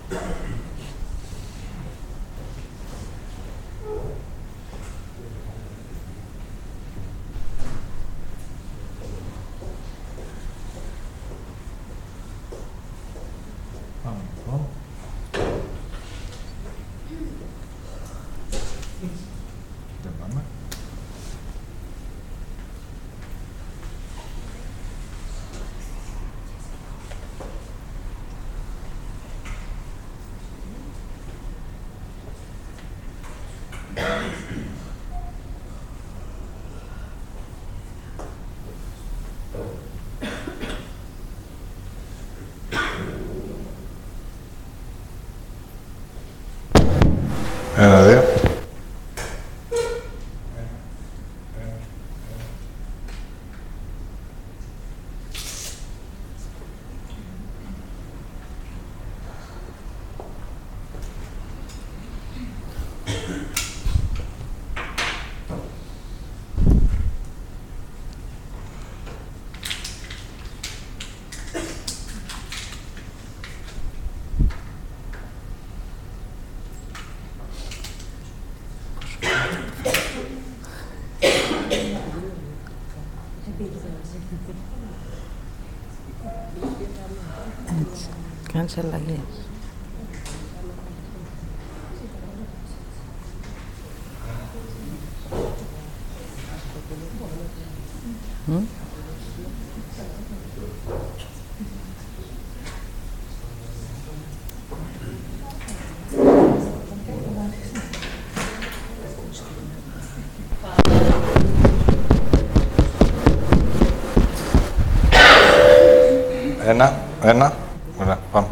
Ένα, δύο. Έτσι. Κάνεις αλλαγές. Ένα. Ωραία, πάμε.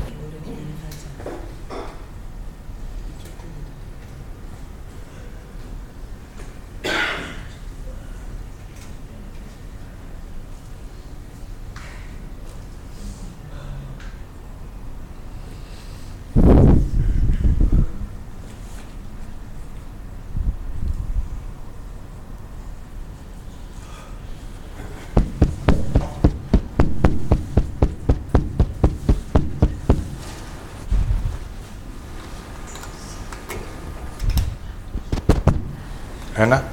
Ένα.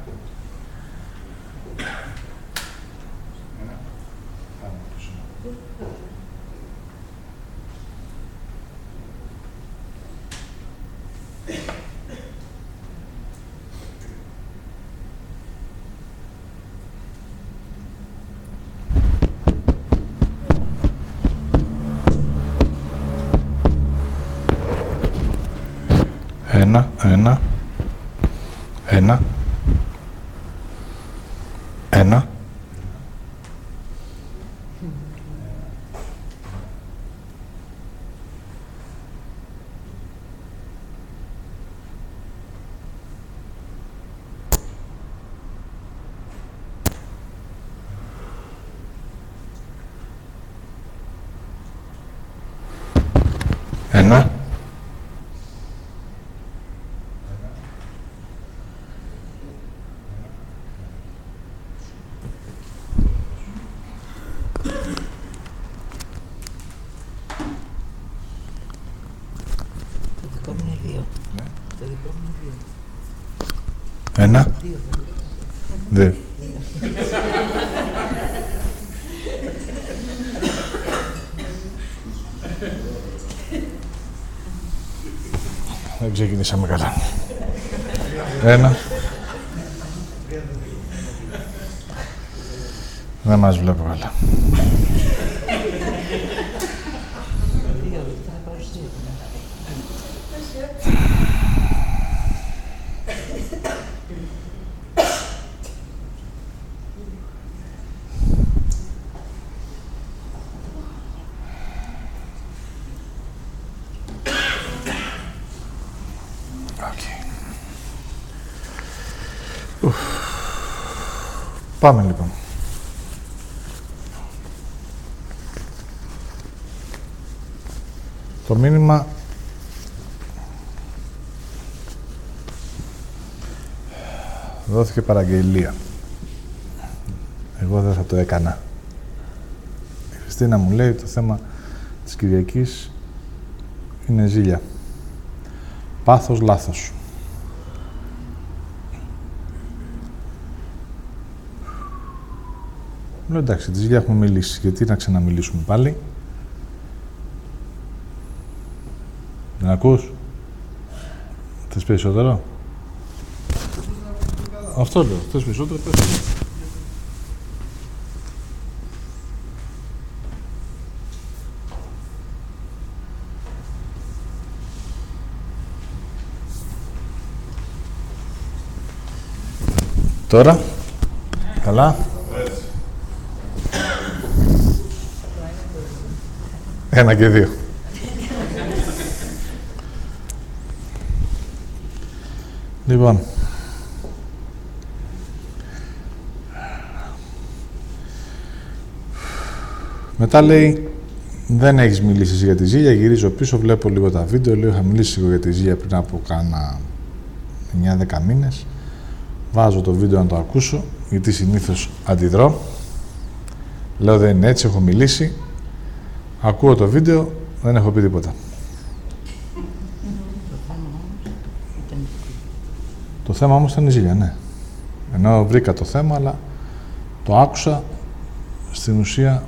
Ένα. Ένα. Ένα. Δύο. Δεν ξεκινήσαμε καλά. Ένα. Δεν μας βλέπω καλά. Πάμε λοιπόν. Το μήνυμα δόθηκε παραγγελία. Εγώ δεν θα το έκανα. Η Χριστίνα μου λέει το θέμα της Κυριακής είναι ζήλια. Πάθος, λάθος. Λέω εντάξει, τη ζήλια έχουμε μιλήσει. Γιατί να ξαναμιλήσουμε πάλι. Δεν ακούς? Θες περισσότερο? Αυτό λέω. Θες περισσότερο, πες. Τώρα, καλά. Ένα και δύο. Λοιπόν, μετά λέει, δεν έχεις μιλήσει εσύ για τη ζήλια, γυρίζω πίσω, βλέπω λίγο τα βίντεο, λέω, είχα μιλήσει λίγο για τη ζήλια πριν από κάνα 9-10 μήνες. Βάζω το βίντεο να το ακούσω, γιατί συνήθως αντιδρώ. Λέω, δεν είναι έτσι, έχω μιλήσει. Ακούω το βίντεο, δεν έχω πει τίποτα. Το θέμα όμως ήταν η ζήλια, ναι. Ενώ βρήκα το θέμα, αλλά το άκουσα, στην ουσία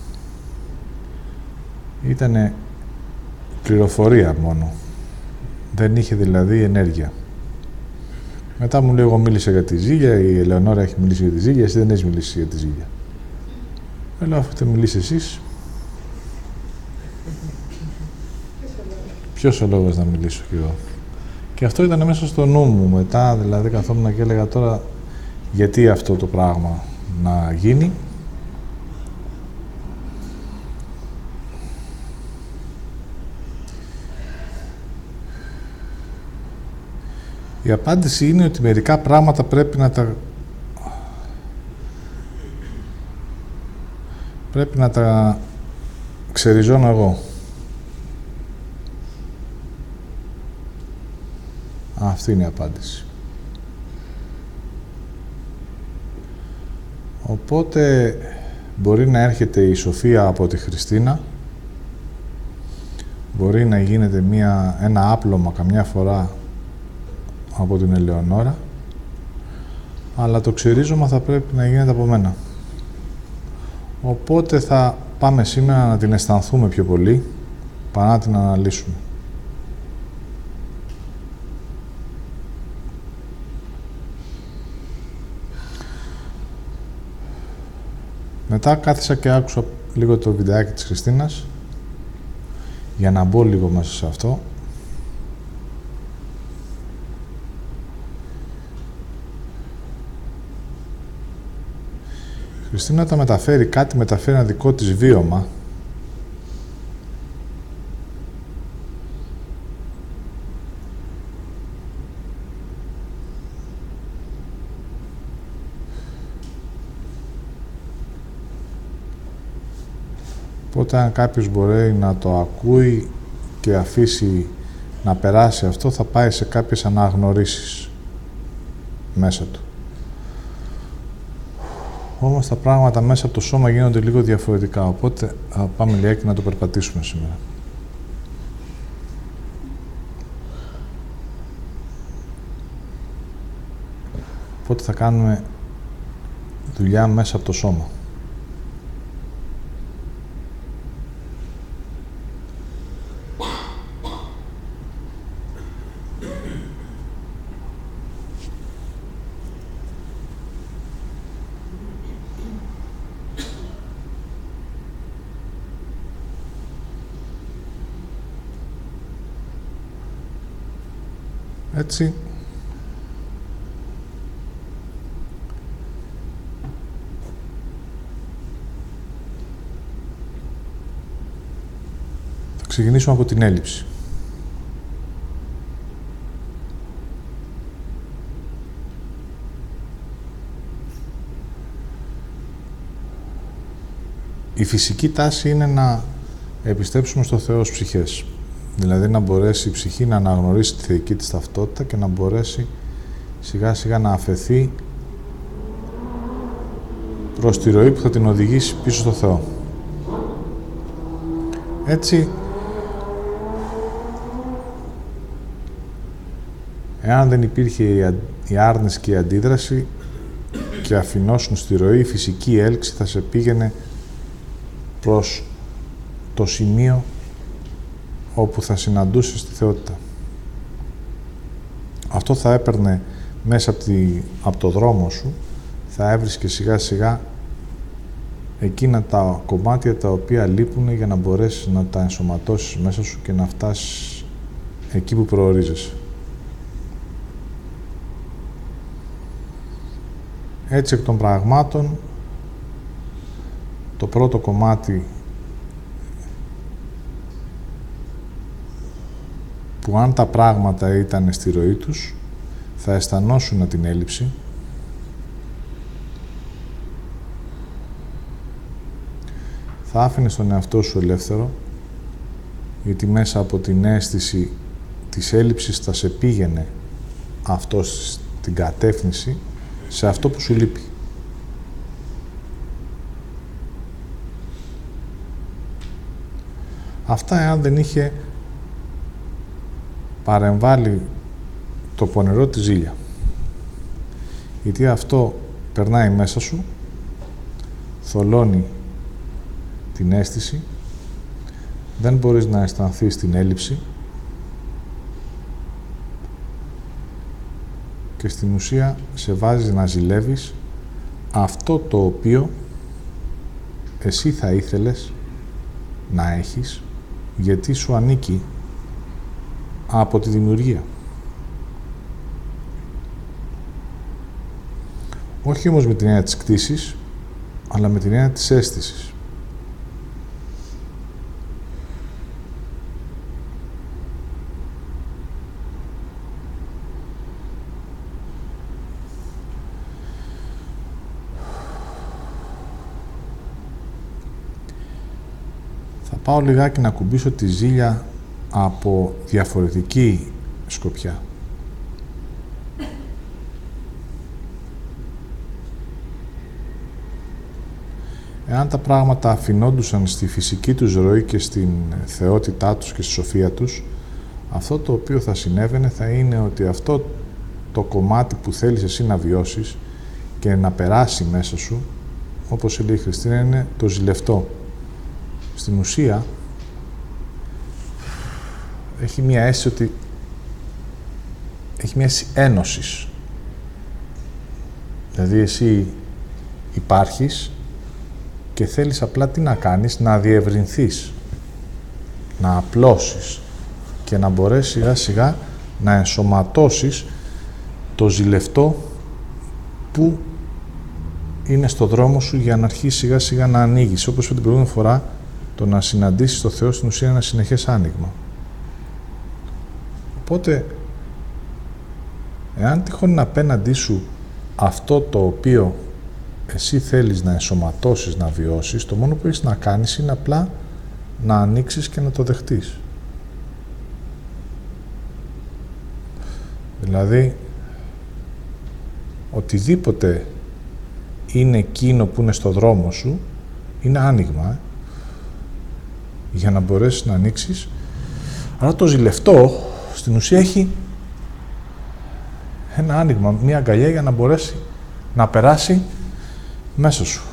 ήτανε πληροφορία μόνο. Δεν είχε δηλαδή ενέργεια. Μετά μου λέει, εγώ μίλησα για τη ζήλια, η Ελεονόρα έχει μιλήσει για τη ζήλια, εσύ δεν έχεις μιλήσει για τη ζήλια. Λέω, αφού έχετε μιλήσει εσείς, ποιος ο λόγος να μιλήσω κι εγώ. Και αυτό ήταν μέσα στο νου μου. Μετά, δηλαδή, καθόμουν και έλεγα τώρα, γιατί αυτό το πράγμα να γίνει. Η απάντηση είναι ότι μερικά πράγματα πρέπει να τα ξεριζώνω εγώ. Αυτή είναι η απάντηση. Οπότε μπορεί να έρχεται η σοφία από τη Χριστίνα, μπορεί να γίνεται ένα άπλωμα καμιά φορά από την Ελεονόρα, αλλά το ξερίζωμα θα πρέπει να γίνεται από μένα. Οπότε θα πάμε σήμερα να την αισθανθούμε πιο πολύ, παρά να την αναλύσουμε. Μετά κάθισα και άκουσα λίγο το βιντεάκι της Χριστίνας, για να μπω λίγο μέσα σε αυτό. Η Χριστίνα τα μεταφέρει, μεταφέρει ένα δικό της βίωμα, οπότε αν κάποιος μπορεί να το ακούει και αφήσει να περάσει αυτό, θα πάει σε κάποιες αναγνωρίσεις μέσα του. Όμως τα πράγματα μέσα από το σώμα γίνονται λίγο διαφορετικά, οπότε θα πάμε λιγάκι να το περπατήσουμε σήμερα. Οπότε θα κάνουμε δουλειά μέσα από το σώμα. Έτσι. Θα ξεκινήσουμε από την έλλειψη. Η φυσική τάση είναι να επιστρέψουμε στο Θεό ως ψυχές. Δηλαδή να μπορέσει η ψυχή να αναγνωρίσει τη θεϊκή της ταυτότητα και να μπορέσει σιγά σιγά να αφαιθεί προς τη ροή που θα την οδηγήσει πίσω στο Θεό. Έτσι, Εάν δεν υπήρχε η άρνηση και η αντίδραση και αφηνώσουν στη ροή, η φυσική έλξη θα σε πήγαινε προς το σημείο όπου θα συναντούσες τη θεότητα. Αυτό θα έπαιρνε μέσα από το δρόμο σου, θα έβρισκε σιγά σιγά εκείνα τα κομμάτια τα οποία λείπουν για να μπορέσεις να τα ενσωματώσεις μέσα σου και να φτάσεις εκεί που προορίζεσαι. Έτσι εκ των πραγμάτων, το πρώτο κομμάτι που αν τα πράγματα ήταν στη ροή τους, θα αισθανόσουν την έλλειψη, θα άφηνες τον εαυτό σου ελεύθερο, γιατί μέσα από την αίσθηση της έλλειψης θα σε πήγαινε αυτό στην κατεύθυνση σε αυτό που σου λείπει. Αυτά εάν δεν είχε παρεμβάλει το πονηρό τη ζήλια. Γιατί αυτό περνάει μέσα σου, θολώνει την αίσθηση, δεν μπορείς να αισθανθείς την έλλειψη και στην ουσία σε βάζει να ζηλεύεις αυτό το οποίο εσύ θα ήθελες να έχεις, γιατί σου ανήκει από τη δημιουργία. Όχι όμως με την έννοια της κτήσης, αλλά με την έννοια της αίσθησης. Θα πάω λιγάκι να κουμπίσω τη ζήλια από διαφορετική σκοπιά. Εάν τα πράγματα αφινόντουσαν στη φυσική τους ροή και στην θεότητά τους και στη σοφία τους, αυτό το οποίο θα συνέβαινε θα είναι ότι αυτό το κομμάτι που θέλεις εσύ να βιώσεις και να περάσει μέσα σου, όπως λέει η Χριστίνα, είναι το ζηλευτό. Στην ουσία, έχει μία αίσθηση ότι έχει μία αίσθηση ένωσης. Δηλαδή, εσύ υπάρχεις και θέλεις απλά τι να κάνεις, να διευρυνθείς, να απλώσεις και να μπορέσεις σιγά σιγά να ενσωματώσεις το ζηλευτό που είναι στο δρόμο σου για να αρχίσει σιγά σιγά να ανοίγεις. Όπως την προηγούμενη φορά, το να συναντήσεις το Θεό στην ουσία είναι ένα συνεχές άνοιγμα. Οπότε, εάν τυχόν απέναντί σου αυτό το οποίο εσύ θέλεις να ενσωματώσεις, να βιώσεις, το μόνο που έχεις να κάνεις είναι απλά να ανοίξεις και να το δεχτείς. Δηλαδή, οτιδήποτε είναι εκείνο που είναι στο δρόμο σου, είναι άνοιγμα, για να μπορέσεις να ανοίξεις. Αλλά το ζηλευτό, στην ουσία, έχει ένα άνοιγμα, μία αγκαλιά για να μπορέσει να περάσει μέσα σου.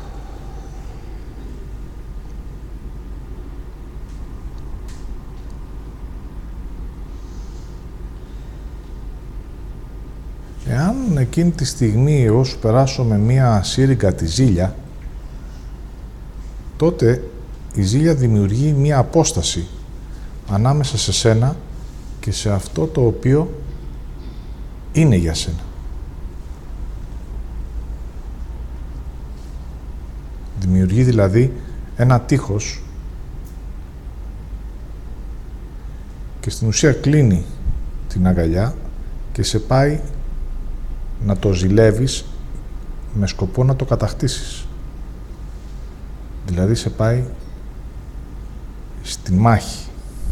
Εάν εκείνη τη στιγμή εγώ σου περάσω με μία σύριγγα τη ζήλια, τότε η ζήλια δημιουργεί μία απόσταση ανάμεσα σε σένα και σε αυτό το οποίο είναι για σένα. Δημιουργεί δηλαδή ένα τείχος και στην ουσία κλείνει την αγκαλιά και σε πάει να το ζηλεύεις με σκοπό να το κατακτήσεις. Δηλαδή σε πάει στη μάχη,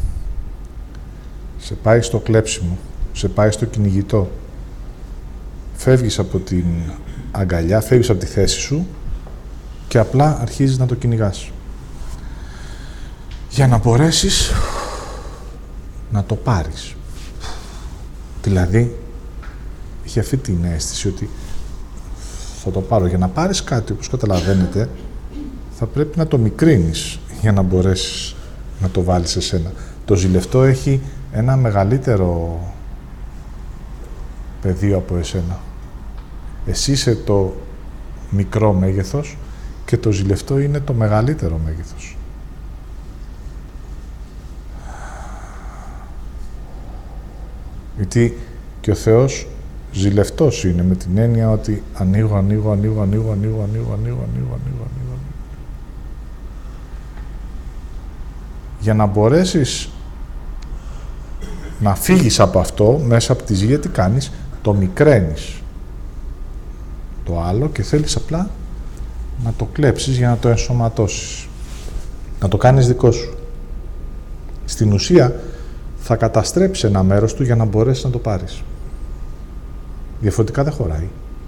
σε πάει στο κλέψιμο, σε πάει στο κυνηγητό. Φεύγεις από την αγκαλιά, φεύγεις από τη θέση σου και απλά αρχίζεις να το κυνηγάς. Για να μπορέσεις να το πάρεις. Δηλαδή, είχε αυτή την αίσθηση ότι θα το πάρω. Για να πάρεις κάτι, όπως καταλαβαίνετε, θα πρέπει να το μικρύνεις για να μπορέσεις να το βάλεις σε σένα. Το ζηλευτό έχει ένα μεγαλύτερο πεδίο από εσένα. Εσύ είσαι το μικρό μέγεθος και το ζηλευτό είναι το μεγαλύτερο μέγεθος. Γιατί και ο Θεός ζηλευτός είναι, με την έννοια ότι ανοίγω. Για να μπορέσεις να φύγεις από αυτό, μέσα από τη ζήλια, τι κάνεις? Το μικραίνεις το άλλο και θέλεις απλά να το κλέψεις για να το ενσωματώσεις. Να το κάνεις δικό σου. Στην ουσία, θα καταστρέψεις ένα μέρος του για να μπορέσεις να το πάρεις. Διαφορετικά δεν χωράει.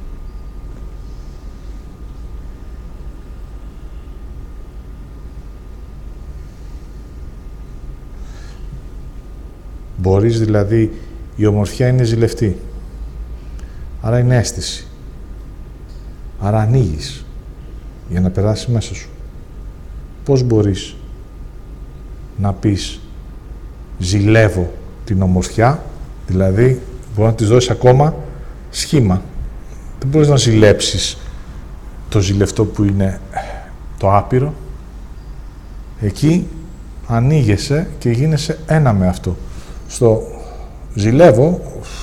Μπορείς δηλαδή, η ομορφιά είναι ζηλευτή. Άρα είναι αίσθηση. Άρα ανοίγεις για να περάσει μέσα σου. Πώς μπορείς να πεις ζηλεύω την ομορφιά, δηλαδή μπορεί να της δώσεις ακόμα σχήμα. Δεν μπορείς να ζηλέψεις το ζηλευτό που είναι το άπειρο. Εκεί ανοίγεσαι και γίνεσαι ένα με αυτό. Στο ζηλεύω,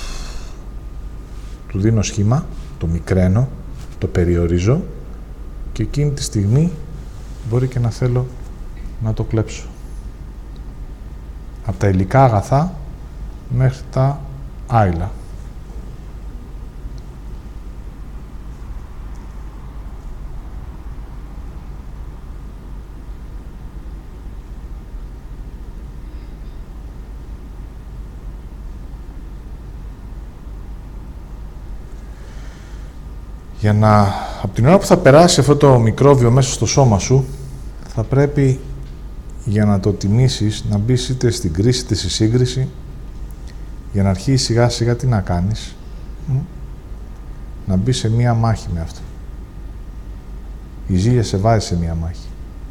του δίνω σχήμα, το μικραίνω, το περιορίζω και εκείνη τη στιγμή μπορεί και να θέλω να το κλέψω. Από τα υλικά αγαθά μέχρι τα άειλα. Για να, από την ώρα που θα περάσει αυτό το μικρόβιο μέσα στο σώμα σου, θα πρέπει, για να το τιμήσεις, να μπεις είτε στην κρίση είτε στη σύγκριση, για να αρχίσεις σιγά σιγά τι να κάνεις, να μπεις σε μία μάχη με αυτό. Η ζήλια σε βάζει σε μία μάχη.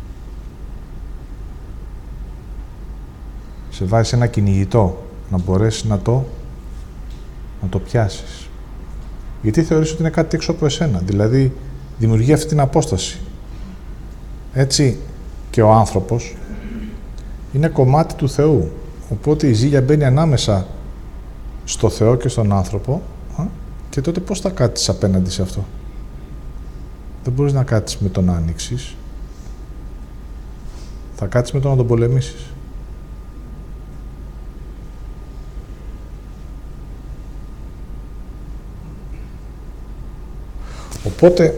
Σε βάζει σε ένα κυνηγητό, να μπορέσεις να το πιάσεις. Γιατί θεωρείς ότι είναι κάτι έξω από εσένα. Δηλαδή, δημιουργεί αυτή την απόσταση. Έτσι και ο άνθρωπος είναι κομμάτι του Θεού. Οπότε η ζήλια μπαίνει ανάμεσα στο Θεό και στον άνθρωπο και τότε πώς θα κάτσεις απέναντι σε αυτό? Δεν μπορείς να κάτσεις με τον να ανοίξεις. Θα κάτσεις με τον να τον πολεμήσεις. Οπότε,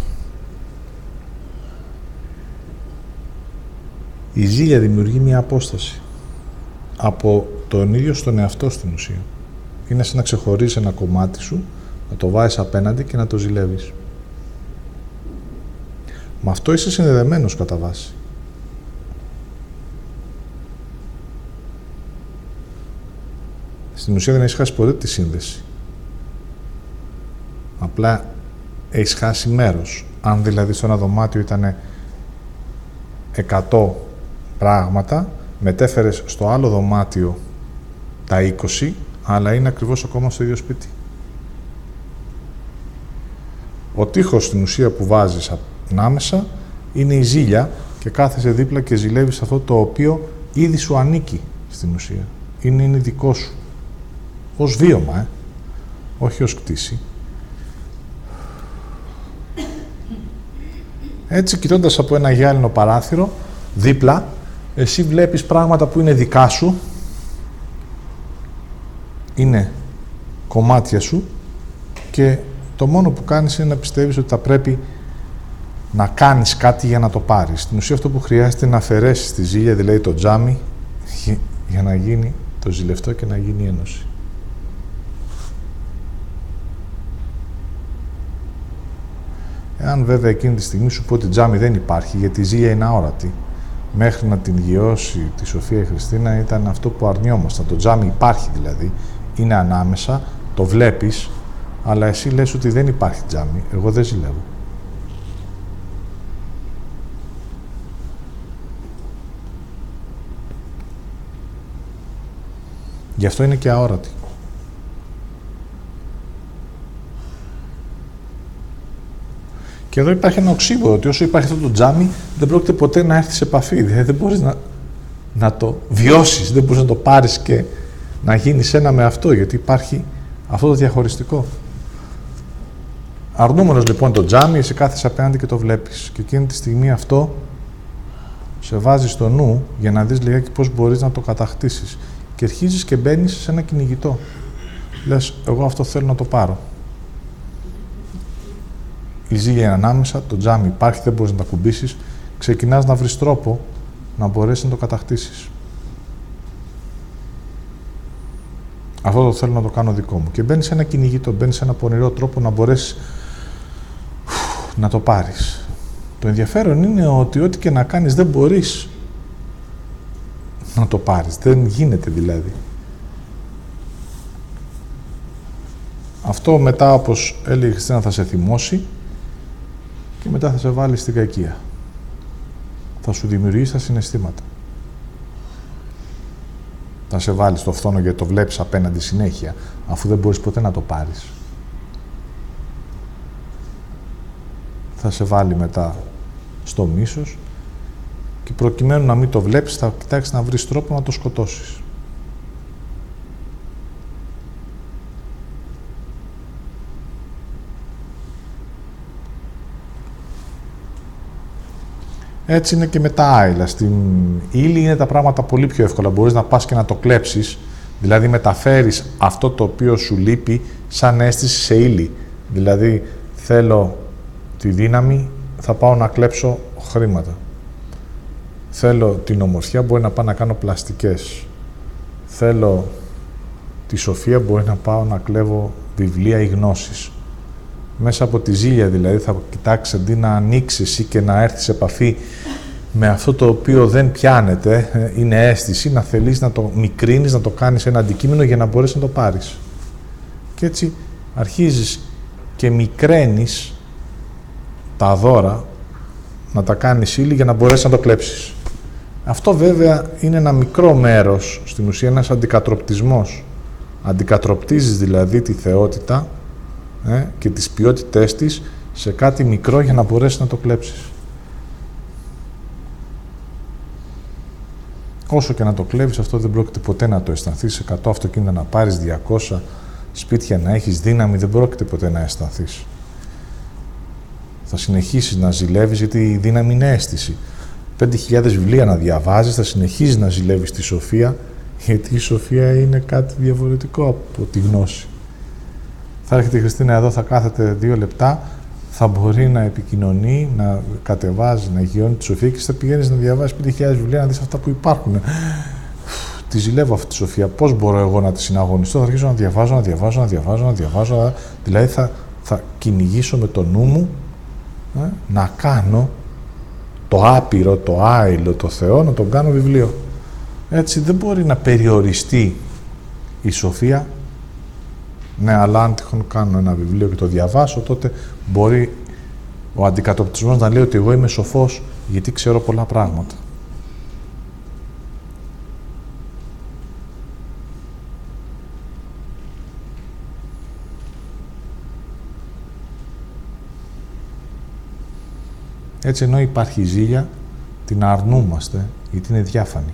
η ζήλια δημιουργεί μια απόσταση από τον ίδιο στον εαυτό στην ουσία. Είναι σαν να ξεχωρίσεις ένα κομμάτι σου, να το βάζεις απέναντι και να το ζηλεύεις. Με αυτό είσαι συνδεδεμένος κατά βάση. Στην ουσία δεν έχεις χάσει ποτέ τη σύνδεση. Απλά έχεις χάσει μέρος. Αν δηλαδή στο ένα δωμάτιο ήταν 100 πράγματα, μετέφερες στο άλλο δωμάτιο τα 20, αλλά είναι ακριβώς ακόμα στο ίδιο σπίτι. Ο τοίχος στην ουσία που βάζεις ανάμεσα είναι η ζήλια και κάθεσαι δίπλα και ζηλεύεις αυτό το οποίο ήδη σου ανήκει στην ουσία. Είναι δικό σου. Ως βίωμα, όχι ως κτήση. Έτσι, κοιτώντας από ένα γυάλινο παράθυρο, δίπλα, εσύ βλέπεις πράγματα που είναι δικά σου, είναι κομμάτια σου και το μόνο που κάνεις είναι να πιστεύεις ότι θα πρέπει να κάνεις κάτι για να το πάρεις. Στην ουσία αυτό που χρειάζεται είναι να αφαιρέσεις τη ζήλια, δηλαδή το τζάμι, για να γίνει το ζηλευτό και να γίνει η ένωση. Εάν βέβαια εκείνη τη στιγμή σου πω ότι τζάμι δεν υπάρχει, γιατί η ζήλια είναι αόρατη, μέχρι να την γιώσει τη Σοφία η Χριστίνα ήταν αυτό που αρνιόμασταν. Το τζάμι υπάρχει δηλαδή, είναι ανάμεσα, το βλέπεις, αλλά εσύ λες ότι δεν υπάρχει τζάμι. Εγώ δεν ζηλεύω. Γι' αυτό είναι και αόρατη. Και εδώ υπάρχει ένα οξύμορο, ότι όσο υπάρχει αυτό το τζάμι, δεν πρόκειται ποτέ να έρθει σε επαφή. Δηλαδή δεν μπορείς να το βιώσεις, δεν μπορείς να το πάρεις και να γίνεις ένα με αυτό, γιατί υπάρχει αυτό το διαχωριστικό. Αρνούμενος λοιπόν το τζάμι, εσύ κάθεσαι απέναντι και το βλέπεις. Και εκείνη τη στιγμή αυτό σε βάζει στο νου για να δεις λιγάκι πώς μπορείς να το κατακτήσεις. Και αρχίζεις και μπαίνεις σε ένα κυνηγητό. Λες, εγώ αυτό θέλω να το πάρω. Η ζύγια είναι ανάμεσα, το τζάμι υπάρχει, δεν μπορείς να τα κουμπίσεις. Ξεκινάς να βρεις τρόπο να μπορέσεις να το κατακτήσεις. Αυτό το θέλω να το κάνω δικό μου. Και μπαίνεις σε ένα κυνηγητό, μπαίνεις σε ένα πονηρό τρόπο να μπορέσεις να το πάρεις. Το ενδιαφέρον είναι ότι ό,τι και να κάνεις δεν μπορείς να το πάρεις. Δεν γίνεται δηλαδή. Αυτό μετά, όπως έλεγε η Χριστίνα, θα σε θυμώσει και μετά θα σε βάλει στην κακία. Θα σου δημιουργήσει τα συναισθήματα. Θα σε βάλει στο φθόνο γιατί το βλέπεις απέναντι συνέχεια, αφού δεν μπορείς ποτέ να το πάρεις. Θα σε βάλει μετά στο μίσος και προκειμένου να μην το βλέπεις, θα κοιτάξεις να βρεις τρόπο να το σκοτώσεις. Έτσι είναι και με τα άειλα. Στην ύλη είναι τα πράγματα πολύ πιο εύκολα. Μπορείς να πας και να το κλέψεις, δηλαδή μεταφέρεις αυτό το οποίο σου λείπει σαν αίσθηση σε ύλη. Δηλαδή, θέλω τη δύναμη, θα πάω να κλέψω χρήματα. Θέλω την ομορφιά, μπορεί να πάω να κάνω πλαστικές. Θέλω τη σοφία, μπορεί να πάω να κλέβω βιβλία ή γνώσεις. Μέσα από τη ζήλια δηλαδή θα κοιτάξεις, αντί να ανοίξεις ή και να έρθεις σε επαφή με αυτό το οποίο δεν πιάνεται, είναι αίσθηση, να θελείς να το μικρύνεις, να το κάνεις ένα αντικείμενο για να μπορέσεις να το πάρεις. Και έτσι αρχίζεις και μικραίνεις τα δώρα, να τα κάνεις ύλη για να μπορέσεις να το κλέψεις. Αυτό βέβαια είναι ένα μικρό μέρος, στην ουσία ένας αντικατροπτισμός. Αντικατροπτίζεις δηλαδή τη θεότητα και τις ποιότητές της σε κάτι μικρό για να μπορέσεις να το κλέψεις. Όσο και να το κλέβεις, αυτό δεν πρόκειται ποτέ να το αισθανθείς. 100 αυτοκίνητα να πάρεις, 200 σπίτια να έχεις, δύναμη, δεν πρόκειται ποτέ να αισθανθείς. Θα συνεχίσεις να ζηλεύεις, γιατί η δύναμη είναι αίσθηση. 5.000 βιβλία να διαβάζεις, θα συνεχίσεις να ζηλεύεις τη σοφία, γιατί η σοφία είναι κάτι διαφορετικό από τη γνώση. Θα έρχεται η Χριστίνα εδώ, θα κάθεται 2 λεπτά, θα μπορεί να επικοινωνεί, να κατεβάζει, να γιώνει τη σοφία και θα πηγαίνεις να διαβάσεις 5.000 βιβλία, να δεις αυτά που υπάρχουν. Τη ζηλεύω αυτή τη σοφία. Πώς μπορώ εγώ να τη συναγωνιστώ? Θα αρχίσω να διαβάζω. Δηλαδή θα κυνηγήσω με το νου μου να κάνω το άπειρο, το άειλο, το Θεό, να τον κάνω βιβλίο. Έτσι δεν μπορεί να περιοριστεί η σοφία. Ναι, αλλά αν τυχόν κάνω ένα βιβλίο και το διαβάσω, τότε μπορεί ο αντικατοπτρισμός να λέει ότι εγώ είμαι σοφός γιατί ξέρω πολλά πράγματα. Έτσι, ενώ υπάρχει ζήλια, την αρνούμαστε γιατί είναι διάφανη.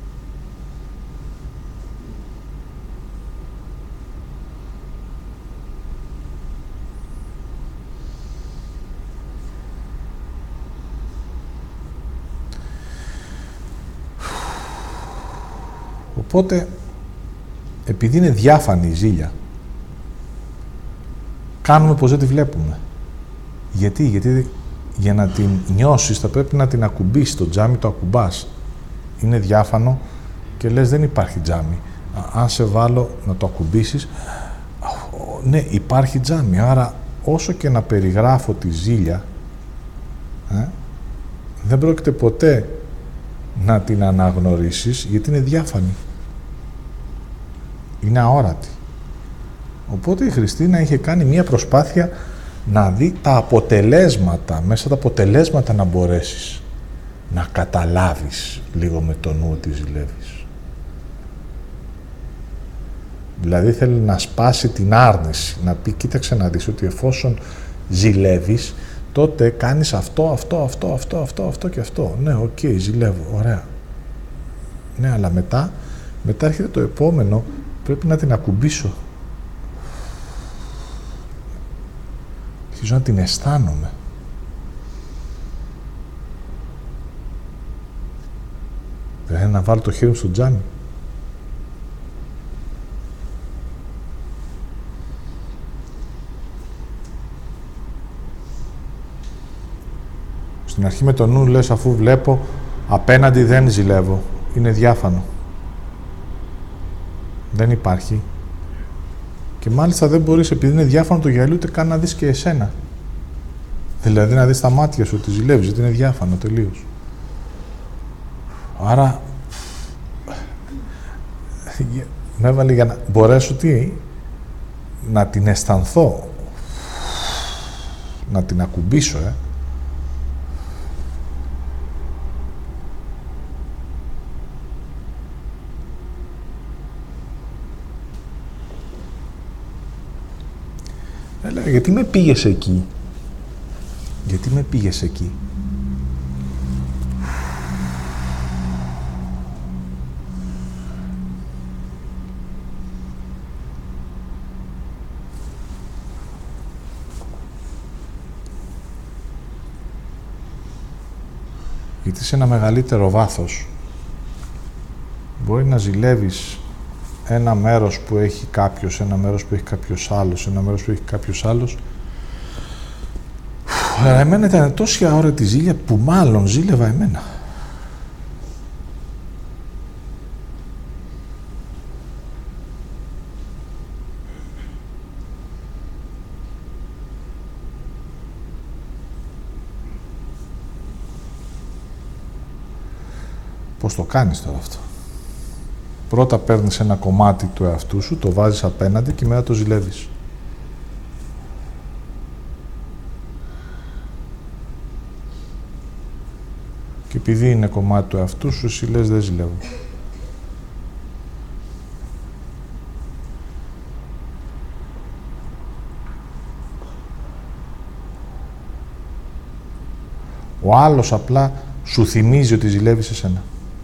Οπότε, επειδή είναι διάφανη η ζήλια, κάνουμε πως δεν τη βλέπουμε. Γιατί για να την νιώσεις θα πρέπει να την ακουμπήσεις. Το τζάμι το ακουμπάς. Είναι διάφανο και λες δεν υπάρχει τζάμι. Αν σε βάλω να το ακουμπήσεις, ναι, υπάρχει τζάμι. Άρα, όσο και να περιγράφω τη ζήλια, δεν πρόκειται ποτέ να την αναγνωρίσεις, γιατί είναι διάφανη. Είναι αόρατη. Οπότε η Χριστίνα είχε κάνει μία προσπάθεια να δει τα αποτελέσματα, μέσα τα αποτελέσματα να μπορέσεις να καταλάβεις λίγο με το νου ότι ζηλεύεις. Δηλαδή θέλει να σπάσει την άρνηση, να πει κοίταξε να δεις ότι εφόσον ζηλεύεις, τότε κάνεις αυτό και αυτό. Ναι, οκ, ζηλεύω, ωραία. Ναι, αλλά μετά έρχεται το επόμενο, πρέπει να την ακουμπήσω. Αρχίζω να την αισθάνομαι. Δηλαδή να βάλω το χέρι μου στο τζάμι. Στην αρχή με το νου λες, αφού βλέπω απέναντι δεν ζηλεύω. Είναι διάφανο. Δεν υπάρχει. Και μάλιστα δεν μπορείς, επειδή είναι διάφανο το γυαλί, ούτε καν να δεις και εσένα. Δηλαδή να δεις τα μάτια σου ότι ζηλεύεις, γιατί είναι διάφανο τελείως. Άρα, με έβαλε για να μπορέσω να την αισθανθώ, να την ακουμπήσω, Έλεγα, γιατί με πήγες εκεί. Γιατί με πήγες εκεί. Γιατί σε ένα μεγαλύτερο βάθος μπορεί να ζηλεύεις ένα μέρος που έχει κάποιος, ένα μέρος που έχει κάποιος άλλος, ένα μέρος που έχει κάποιος άλλος. Αλλά εμένα ήταν τόση αόρατη ζήλια που μάλλον ζήλευα εμένα. Πώς το κάνεις τώρα αυτό. Πρώτα παίρνεις ένα κομμάτι του εαυτού σου, το βάζεις απέναντι και μετά το ζηλεύεις. Και επειδή είναι κομμάτι του εαυτού σου, εσύ λες δεν ζηλεύω. Ο άλλος απλά σου θυμίζει ότι ζηλεύεις εσένα.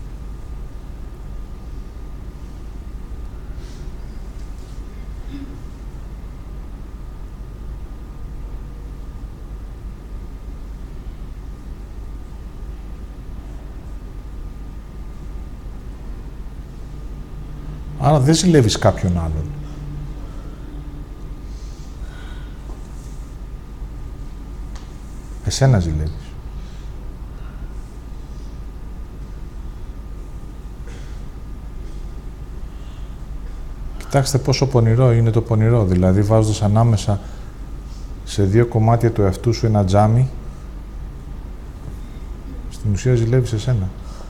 Άρα δεν ζηλεύεις κάποιον άλλον. Εσένα ζηλεύεις. Κοιτάξτε πόσο πονηρό είναι το πονηρό. Δηλαδή βάζοντας ανάμεσα σε δύο κομμάτια του εαυτού σου ένα τζάμι, στην ουσία ζηλεύεις εσένα.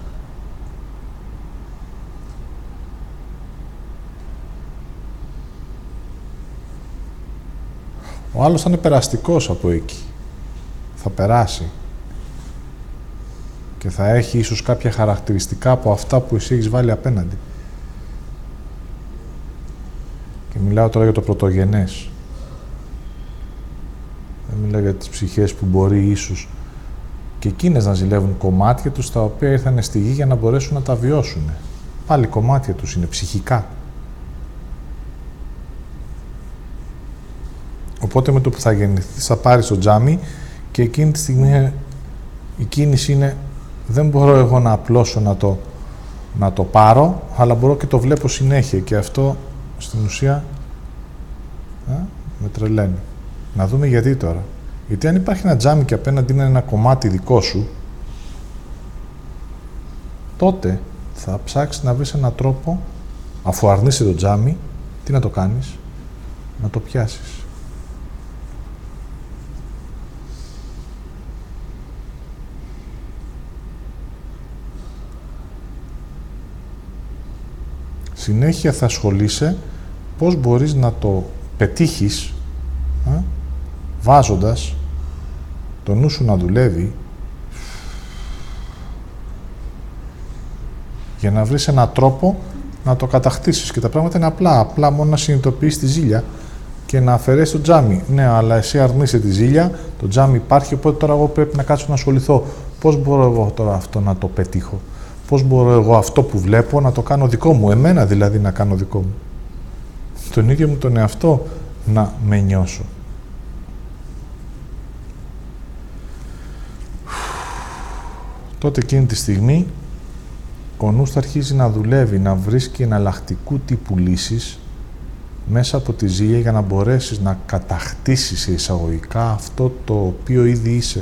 Ο άλλος θα είναι περαστικός από εκεί. Θα περάσει. Και θα έχει ίσως κάποια χαρακτηριστικά από αυτά που εσύ έχεις βάλει απέναντι. Και μιλάω τώρα για το πρωτογενές. Δεν μιλάω για τις ψυχές που μπορεί ίσως και εκείνες να ζηλεύουν κομμάτια τους τα οποία ήρθαν στη γη για να μπορέσουν να τα βιώσουν. Πάλι κομμάτια τους είναι ψυχικά. Οπότε με το που θα γεννηθείς θα πάρεις το τζάμι και εκείνη τη στιγμή η κίνηση είναι δεν μπορώ εγώ να απλώσω να το πάρω, αλλά μπορώ και το βλέπω συνέχεια και αυτό στην ουσία με τρελαίνει. Να δούμε γιατί τώρα. Γιατί αν υπάρχει ένα τζάμι και απέναντι είναι ένα κομμάτι δικό σου, τότε θα ψάξεις να βρεις έναν τρόπο, αφού αρνείσαι το τζάμι, τι να το κάνεις, να το πιάσεις. Συνέχεια θα ασχολείσαι πώς μπορείς να το πετύχεις, βάζοντας το νου σου να δουλεύει για να βρεις έναν τρόπο να το κατακτήσεις. Και τα πράγματα είναι απλά. Απλά μόνο να συνειδητοποιείς τη ζήλια και να αφαιρέσεις το τζάμι. Ναι, αλλά εσύ αρνείσαι τη ζήλια, το τζάμι υπάρχει, οπότε τώρα εγώ πρέπει να κάτσω να ασχοληθώ. Πώς μπορώ εγώ τώρα αυτό να το πετύχω? Πώς μπορώ εγώ αυτό που βλέπω να το κάνω δικό μου? Εμένα δηλαδή να κάνω δικό μου. Τον ίδιο μου τον εαυτό να με νιώσω. Τότε εκείνη τη στιγμή ο νους θα αρχίζει να δουλεύει, να βρίσκει εναλλακτικού τύπου λύσεις μέσα από τη ζήλια για να μπορέσεις να κατακτήσεις εισαγωγικά αυτό το οποίο ήδη είσαι.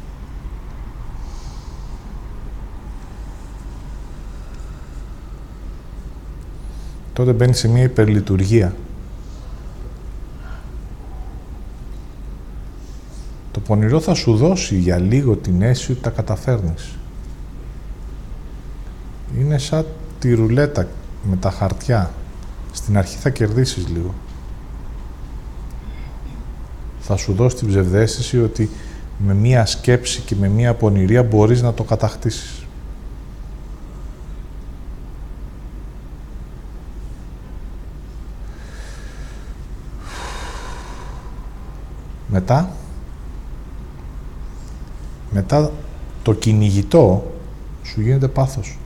Τότε μπαίνεις σε μια υπερλειτουργία. Το πονηρό θα σου δώσει για λίγο την αίσθηση ότι τα καταφέρνεις. Είναι σαν τη ρουλέτα με τα χαρτιά. Στην αρχή θα κερδίσεις λίγο. Θα σου δώσει την ψευδαίσθηση ότι με μία σκέψη και με μία πονηρία μπορείς να το κατακτήσεις. Μετά το κυνηγητό σου γίνεται πάθος.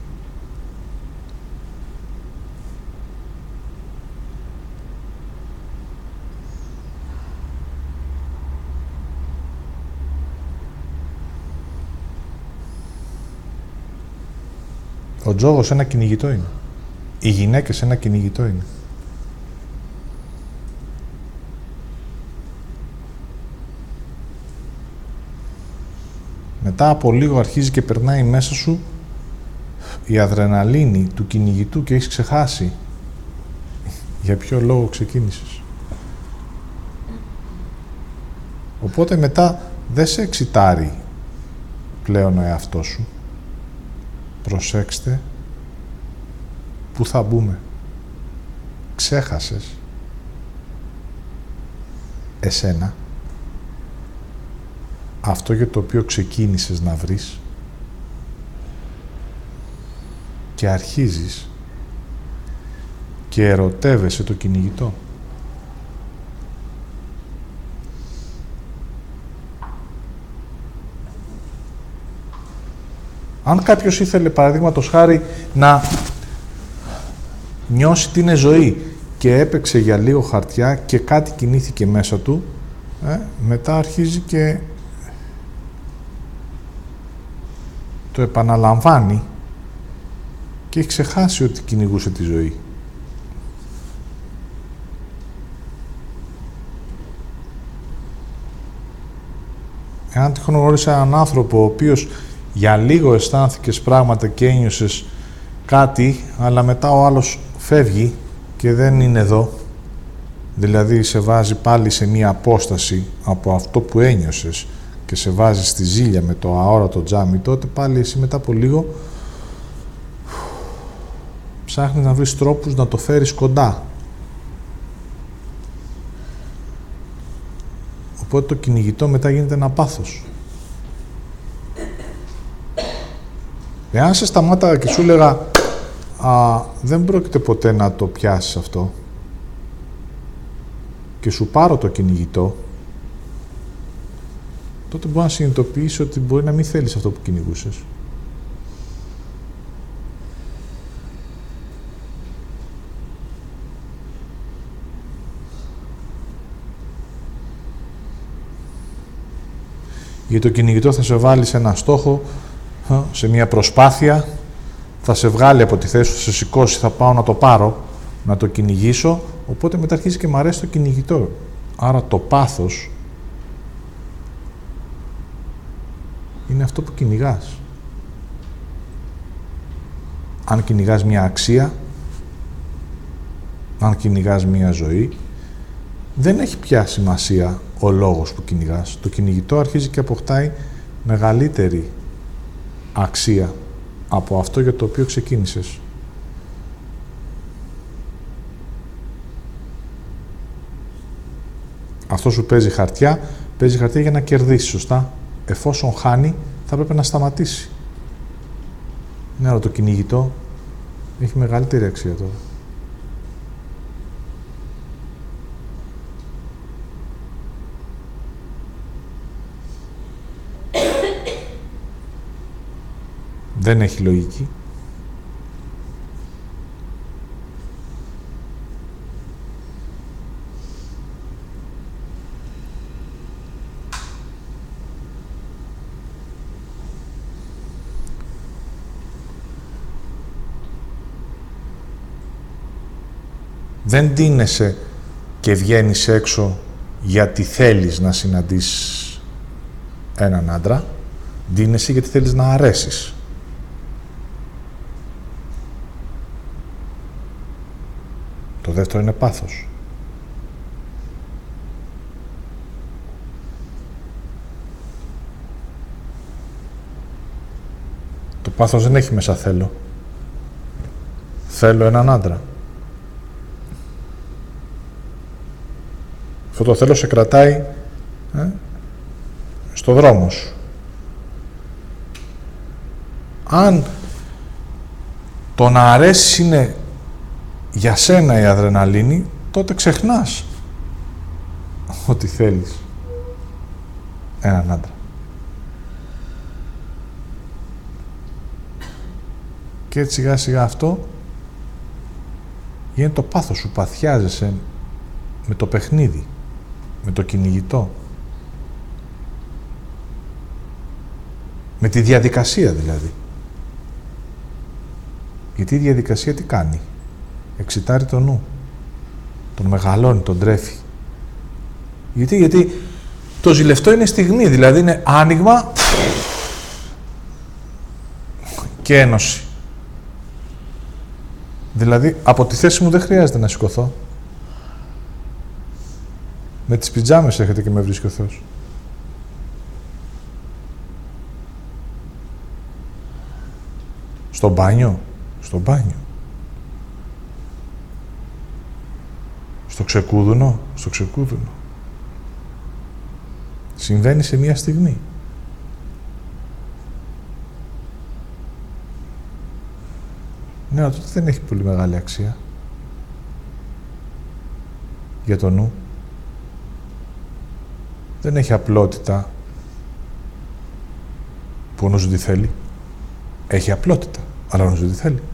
Ο τζόγος ένα κυνηγητό είναι. Οι γυναίκες ένα κυνηγητό είναι. Μετά από λίγο αρχίζει και περνάει μέσα σου η αδρεναλίνη του κυνηγητού και έχεις ξεχάσει για ποιο λόγο ξεκίνησες. Οπότε μετά δεν σε εξητάρει πλέον ο εαυτός σου. Προσέξτε πού θα μπούμε. Ξέχασες εσένα αυτό για το οποίο ξεκίνησες να βρεις και αρχίζεις και ερωτεύεσαι το κυνηγητό. Αν κάποιος ήθελε, παραδείγματος χάρη, να νιώσει τι είναι ζωή και έπαιξε για λίγο χαρτιά και κάτι κινήθηκε μέσα του, μετά αρχίζει και το επαναλαμβάνει και έχει ξεχάσει ότι κυνηγούσε τη ζωή. Εάν τυχόν γνώρισε έναν άνθρωπο ο οποίος για λίγο αισθάνθηκες πράγματα και ένιωσες κάτι, αλλά μετά ο άλλος φεύγει και δεν είναι εδώ, δηλαδή σε βάζει πάλι σε μία απόσταση από αυτό που ένιωσες και σε βάζει στη ζήλια με το αόρατο τζάμι, τότε πάλι εσύ μετά από λίγο ψάχνεις να βρεις τρόπους να το φέρεις κοντά. Οπότε το κυνηγητό μετά γίνεται ένα πάθος. Εάν σε σταμάτα και σου έλεγα δεν πρόκειται ποτέ να το πιάσεις αυτό και σου πάρω το κυνηγητό, τότε μπορεί να συνειδητοποιήσεις ότι μπορεί να μην θέλεις αυτό που κυνηγούσες. Γιατί το κυνηγητό θα σε βάλει σε ένα στόχο, σε μια προσπάθεια, θα σε βγάλει από τη θέση σου, θα σε σηκώσει, θα πάω να το πάρω, να το κυνηγήσω, οπότε μετά αρχίζει και μ' αρέσει το κυνηγητό. Άρα το πάθος είναι αυτό που κυνηγάς. Αν κυνηγάς μια αξία, αν κυνηγάς μια ζωή, δεν έχει πια σημασία ο λόγος που κυνηγάς. Το κυνηγητό αρχίζει και αποκτάει μεγαλύτερη αξία από αυτό για το οποίο ξεκίνησες. Αυτό σου παίζει χαρτιά για να κερδίσει, σωστά. Εφόσον χάνει, θα πρέπει να σταματήσει. Ναι, αλλά το κυνηγητό έχει μεγαλύτερη αξία τώρα. Δεν έχει λογική. Δεν ντύνεσαι και βγαίνεις έξω γιατί θέλεις να συναντήσεις έναν άντρα. Ντύνεσαι γιατί θέλεις να αρέσεις. Το δεύτερο είναι πάθος. Το πάθος δεν έχει μέσα θέλω. Θέλω έναν άντρα. Αυτό το θέλω σε κρατάει στο δρόμο σου. Αν το να αρέσεις είναι για σένα η αδρεναλίνη, τότε ξεχνάς ότι θέλεις έναν άντρα. Και έτσι σιγά σιγά αυτό γίνεται το πάθος σου, παθιάζεσαι με το παιχνίδι, με το κυνηγητό. Με τη διαδικασία δηλαδή. Γιατί η διαδικασία τι κάνει? Εξητάρει το νου. Τον μεγαλώνει, τον τρέφει. Γιατί το ζηλευτό είναι στιγμή, δηλαδή είναι άνοιγμα και ένωση. Δηλαδή, από τη θέση μου δεν χρειάζεται να σηκωθώ. Με τις πιτζάμες έχετε και με βρίσκει ο Θεός. Στο μπάνιο. Στο μπάνιο. Στο ξεκούδουνο. Στο ξεκούδουνο. Συμβαίνει σε μία στιγμή. Ναι, αλλά τότε δεν έχει πολύ μεγάλη αξία. Για το νου. Δεν έχει απλότητα που ο νους τι θέλει. Έχει απλότητα, αλλά ο νους τι θέλει.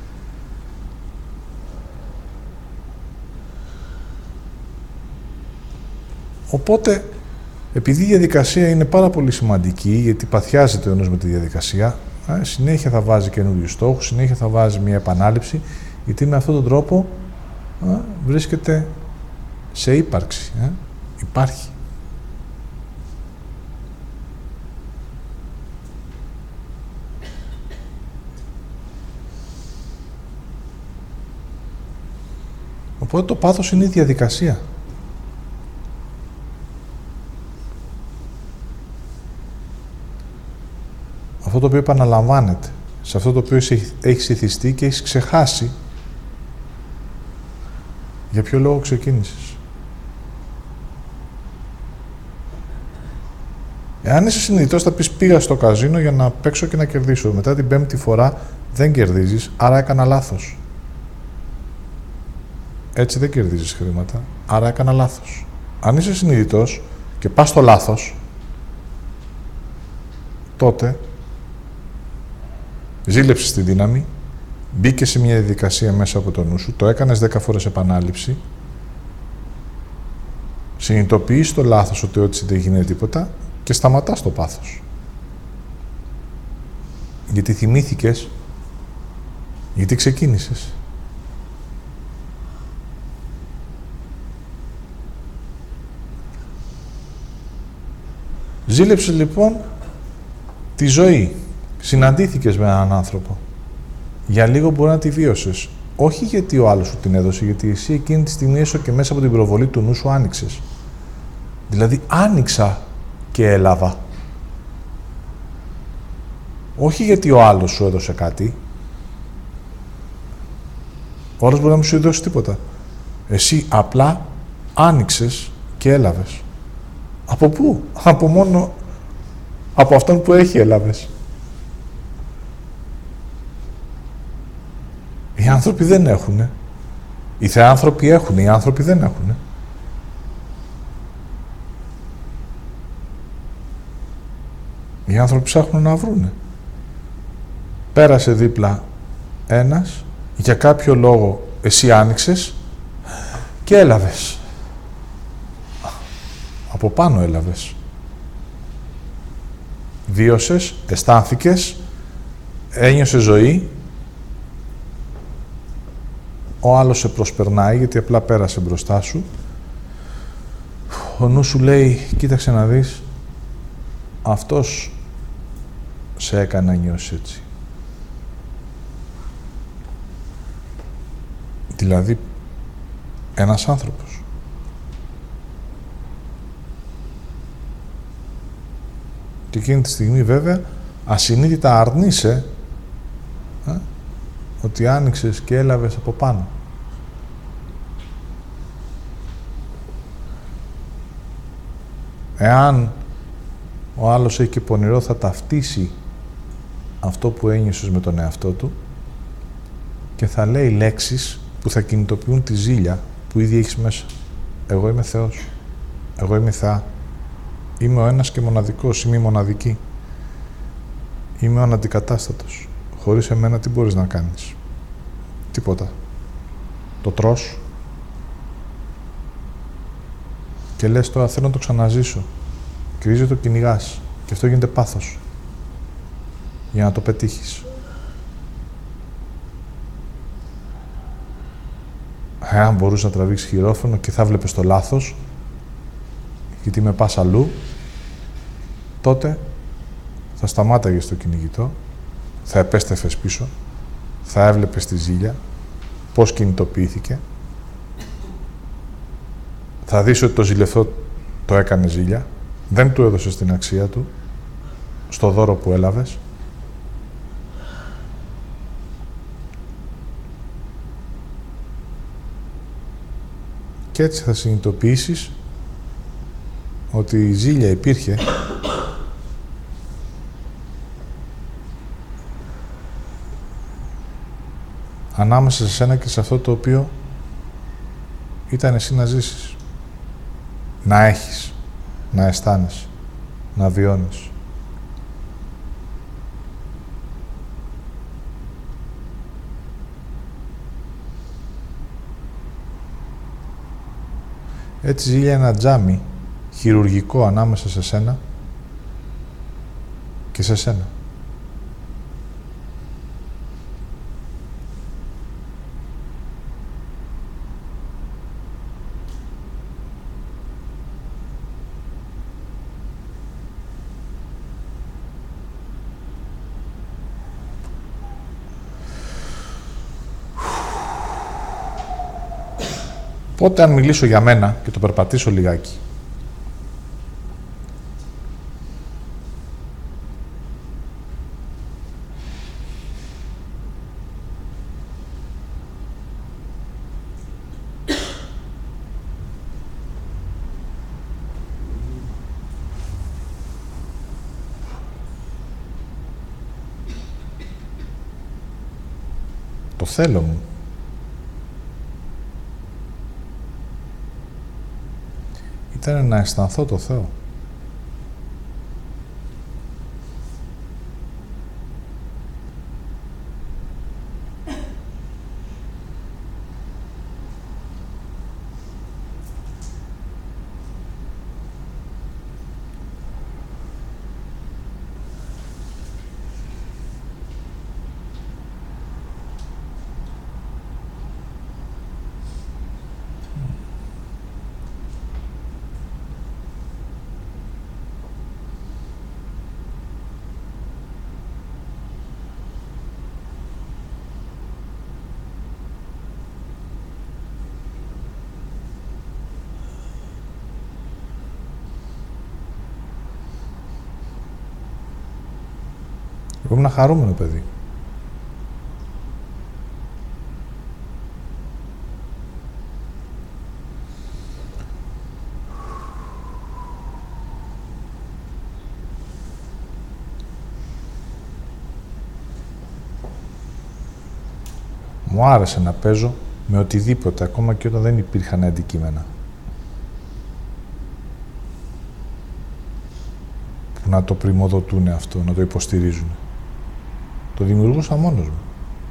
Οπότε, επειδή η διαδικασία είναι πάρα πολύ σημαντική, γιατί παθιάζεται ο νους με τη διαδικασία, συνέχεια θα βάζει καινούριους στόχους, συνέχεια θα βάζει μια επανάληψη, γιατί με αυτόν τον τρόπο βρίσκεται σε ύπαρξη. Υπάρχει. Οπότε το πάθος είναι η διαδικασία. Αυτό το οποίο επαναλαμβάνεται, σε αυτό το οποίο έχεις ηθιστεί και έχεις ξεχάσει για ποιο λόγο ξεκίνησες. Εάν είσαι συνειδητός θα πεις πήγα στο καζίνο για να παίξω και να κερδίσω. Μετά την πέμπτη φορά δεν κερδίζεις, άρα έκανα λάθος. Έτσι δεν κερδίζεις χρήματα, άρα έκανα λάθος. Αν είσαι συνειδητός και πας στο λάθος, τότε ζήλεψες τη δύναμη, μπήκε σε μια διαδικασία μέσα από το νου σου, το έκανες 10 φορές επανάληψη, συνειδητοποιείς το λάθος ότι έτσι δεν γίνεται τίποτα και σταματάς το πάθος. Γιατί θυμήθηκες, γιατί ξεκίνησες. Ζήλεψες λοιπόν τη ζωή. Συναντήθηκες με έναν άνθρωπο. Για λίγο μπορεί να τη βίωσες. Όχι γιατί ο άλλος σου την έδωσε, γιατί εσύ εκείνη τη στιγμή έστω και μέσα από την προβολή του νου σου άνοιξες. Δηλαδή άνοιξα και έλαβα. Όχι γιατί ο άλλος σου έδωσε κάτι. Ο άλλος μπορεί να μην σου δώσει τίποτα. Εσύ απλά άνοιξες και έλαβες. Από πού? Από αυτόν που έχει έλαβες. Οι άνθρωποι δεν έχουνε. Οι θεάνθρωποι έχουνε, οι άνθρωποι δεν έχουνε. Οι άνθρωποι ψάχνουν να βρούνε. Πέρασε δίπλα ένας, για κάποιο λόγο εσύ άνοιξες και έλαβες. Από πάνω έλαβες. Βίωσες, αισθάνθηκες, ένιωσες ζωή. Ο άλλος σε προσπερνάει, γιατί απλά πέρασε μπροστά σου. Ο νους σου λέει, κοίταξε να δεις, αυτός σε έκανε να νιώσεις έτσι. Δηλαδή, ένας άνθρωπος. Και εκείνη τη στιγμή, βέβαια, ασυνείδητα αρνείσαι ότι άνοιξες και έλαβες από πάνω. Εάν ο άλλος έχει και πονηρό, θα ταυτίσει αυτό που ένιωσες με τον εαυτό του και θα λέει λέξεις που θα κινητοποιούν τη ζήλια που ήδη έχεις μέσα. Εγώ είμαι Θεός. Εγώ είμαι Θεά. Είμαι ο ένας και μοναδικός. Είμαι η μοναδική. Είμαι ο αναντικατάστατος. Χωρίς εμένα τι μπορείς να κάνεις? Τίποτα. Το τρως και λες τώρα θέλω να το ξαναζήσω. Και ίσως το κυνηγάς. Και αυτό γίνεται πάθος. Για να το πετύχεις. Εάν μπορούσε να τραβήξει χειρόφρενο και θα βλέπεις το λάθος, γιατί με πας αλλού, τότε θα σταμάταγες το κυνηγητό, θα επέστρεφες πίσω, θα έβλεπες τη ζήλια, πώς κινητοποιήθηκε, θα δεις ότι το ζηλευτό το έκανε ζήλια, δεν του έδωσες την αξία του, στο δώρο που έλαβες. Και έτσι θα συνειδητοποιήσεις ότι η ζήλια υπήρχε ανάμεσα σε σένα και σε αυτό το οποίο ήταν εσύ να ζήσεις. Να έχεις, να αισθάνεσαι, να βιώνεις. Έτσι ζήλια ένα τζάμι χειρουργικό ανάμεσα σε σένα και σε σένα. Οπότε αν μιλήσω για μένα και το περπατήσω λιγάκι, το θέλω μου ήταν να αισθανθώ το Θεό. Εγώ ήμουν χαρούμενο παιδί. Μου άρεσε να παίζω με οτιδήποτε, ακόμα και όταν δεν υπήρχαν αντικείμενα. Που να το πρημοδοτούν αυτό, να το υποστηρίζουν. Το δημιουργούσα μόνος μου.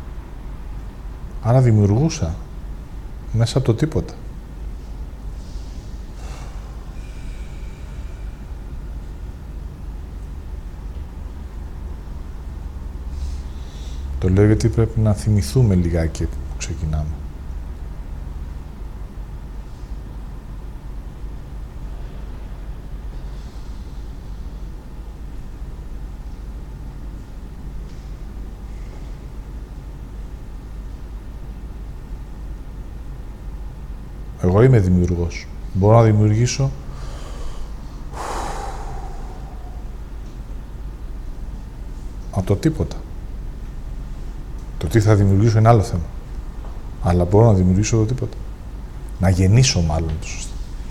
Άρα δημιουργούσα μέσα από το τίποτα. Το λέω γιατί πρέπει να θυμηθούμε λιγάκι που ξεκινάμε. Εγώ είμαι δημιουργός. Μπορώ να δημιουργήσω από το τίποτα. Το τι θα δημιουργήσω είναι άλλο θέμα. Αλλά μπορώ να δημιουργήσω το τίποτα. Να γεννήσω μάλλον το σωστό.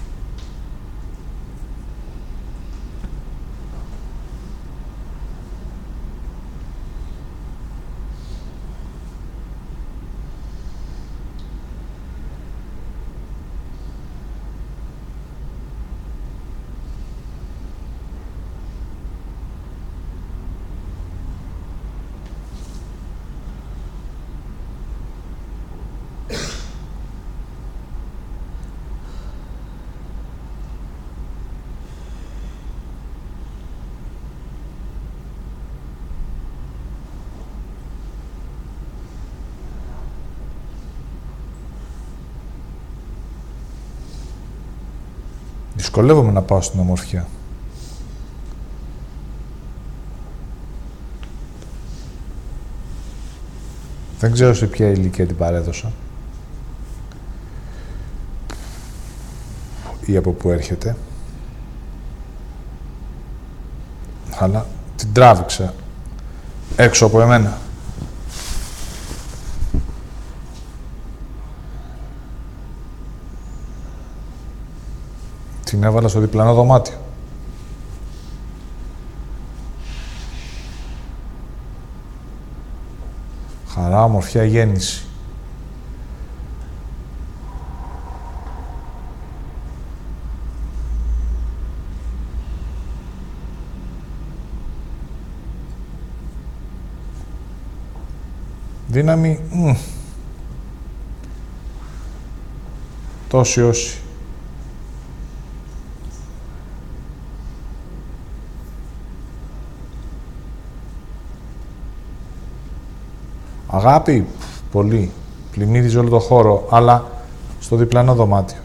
Δυσκολεύομαι να πάω στην ομορφιά. Δεν ξέρω σε ποια ηλικία την παρέδωσα. Ή από πού έρχεται. Αλλά την τράβηξα έξω από εμένα. Την έβαλα στο διπλανό δωμάτιο. Χαρά, ομορφιά, γέννηση. Δύναμη, τόση όση. Αγάπη, πολύ. Πλημμύριζε όλο το χώρο, αλλά στο διπλανό δωμάτιο.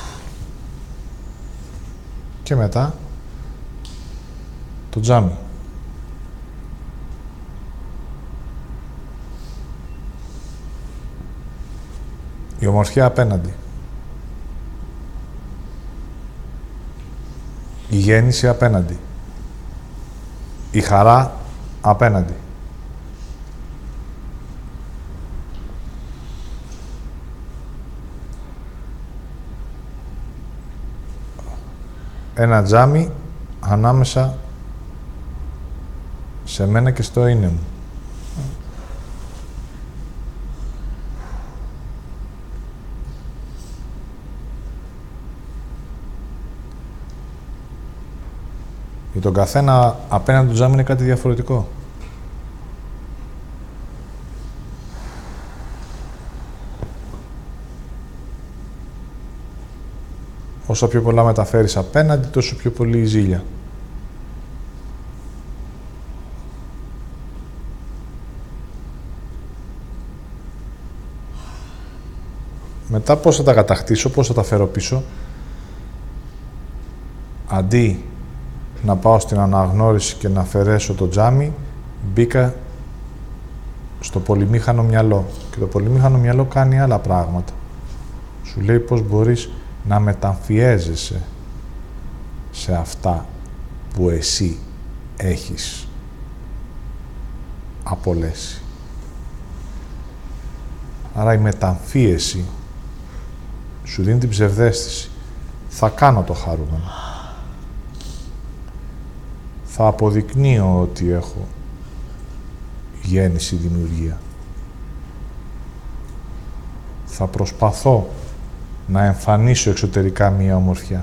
Και μετά, το τζάμι. Η ομορφιά απέναντι. Η γέννηση απέναντι. Η χαρά απέναντι. Ένα τζάμι ανάμεσα σε μένα και στο είναι μου. Για τον καθένα απέναντι του τζάμι είναι κάτι διαφορετικό. Όσο πιο πολλά μεταφέρεις απέναντι, τόσο πιο πολύ η ζήλια. Μετά πώς θα τα κατακτήσω, πώς θα τα φέρω πίσω. Αντί να πάω στην αναγνώριση και να αφαιρέσω το τζάμι, μπήκα στο πολυμήχανο μυαλό. Και το πολυμήχανο μυαλό κάνει άλλα πράγματα. Σου λέει πώς μπορείς να μεταμφιέζεσαι σε αυτά που εσύ έχεις απολέσει. Άρα η μεταμφίεση σου δίνει την ψευδαίσθηση. Θα κάνω το χαρούμενο. Θα αποδεικνύω ότι έχω γέννηση, δημιουργία. θα προσπαθώ να εμφανίσω εξωτερικά μία ομορφιά.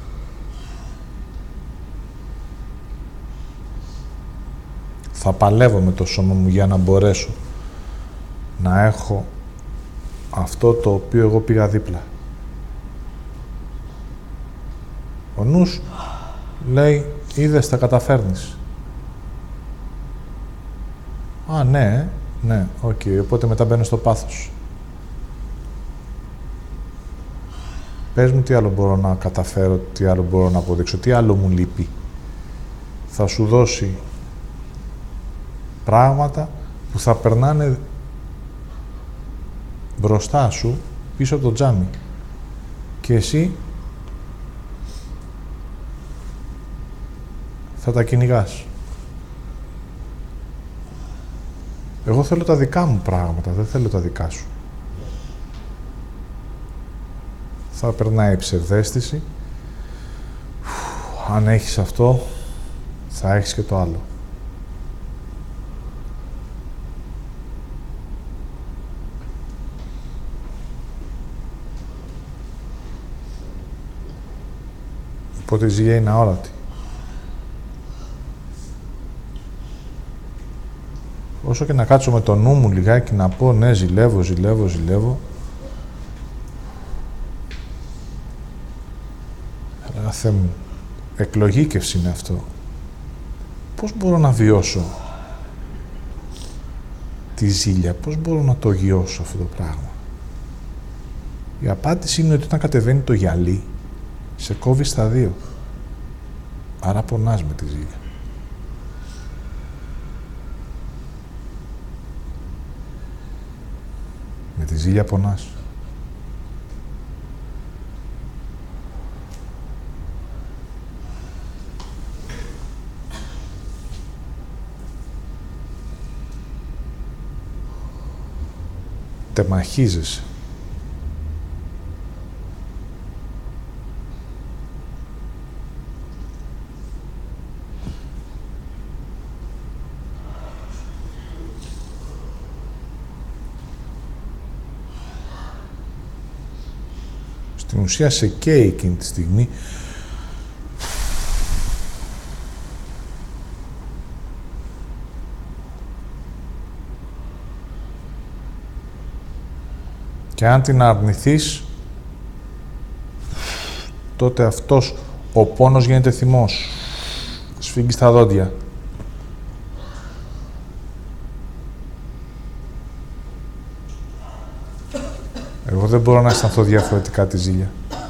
Θα παλεύω με το σώμα μου για να μπορέσω να έχω αυτό το οποίο εγώ πήγα δίπλα. Ο νους λέει, είδες, τα καταφέρνεις. Α, ναι, οκ, οπότε μετά μπαίνω στο πάθος. Πες μου τι άλλο μπορώ να καταφέρω, τι άλλο μπορώ να αποδείξω, τι άλλο μου λείπει. Θα σου δώσει πράγματα που θα περνάνε μπροστά σου, πίσω από το τζάμι. Και εσύ θα τα κυνηγάς. Εγώ θέλω τα δικά μου πράγματα, δεν θέλω τα δικά σου. Θα περνάει η ψευδαίσθηση. Αν έχεις αυτό, θα έχεις και το άλλο. Οπότε η ζήλια είναι αόρατη. Όσο και να κάτσω με το νου μου λιγάκι να πω ναι, ζηλεύω. Αλλά Θεέ μου, εκλογήκευση είναι αυτό. Πώς μπορώ να βιώσω τη ζήλια, πώς μπορώ να το γιώσω αυτό το πράγμα. Η απάντηση είναι ότι όταν κατεβαίνει το γυαλί, σε κόβει στα δύο. Άρα πονάς με τη ζήλια. Με τη ζήλια πονάς. Τεμαχίζεσαι. Στην ουσία σε καίει εκείνη τη στιγμή. Και αν την αρνηθείς, τότε αυτός ο πόνος γίνεται θυμός. Σφίγγεις τα δόντια. Εγώ δεν μπορώ να αισθανθώ διαφορετικά τη ζήλια.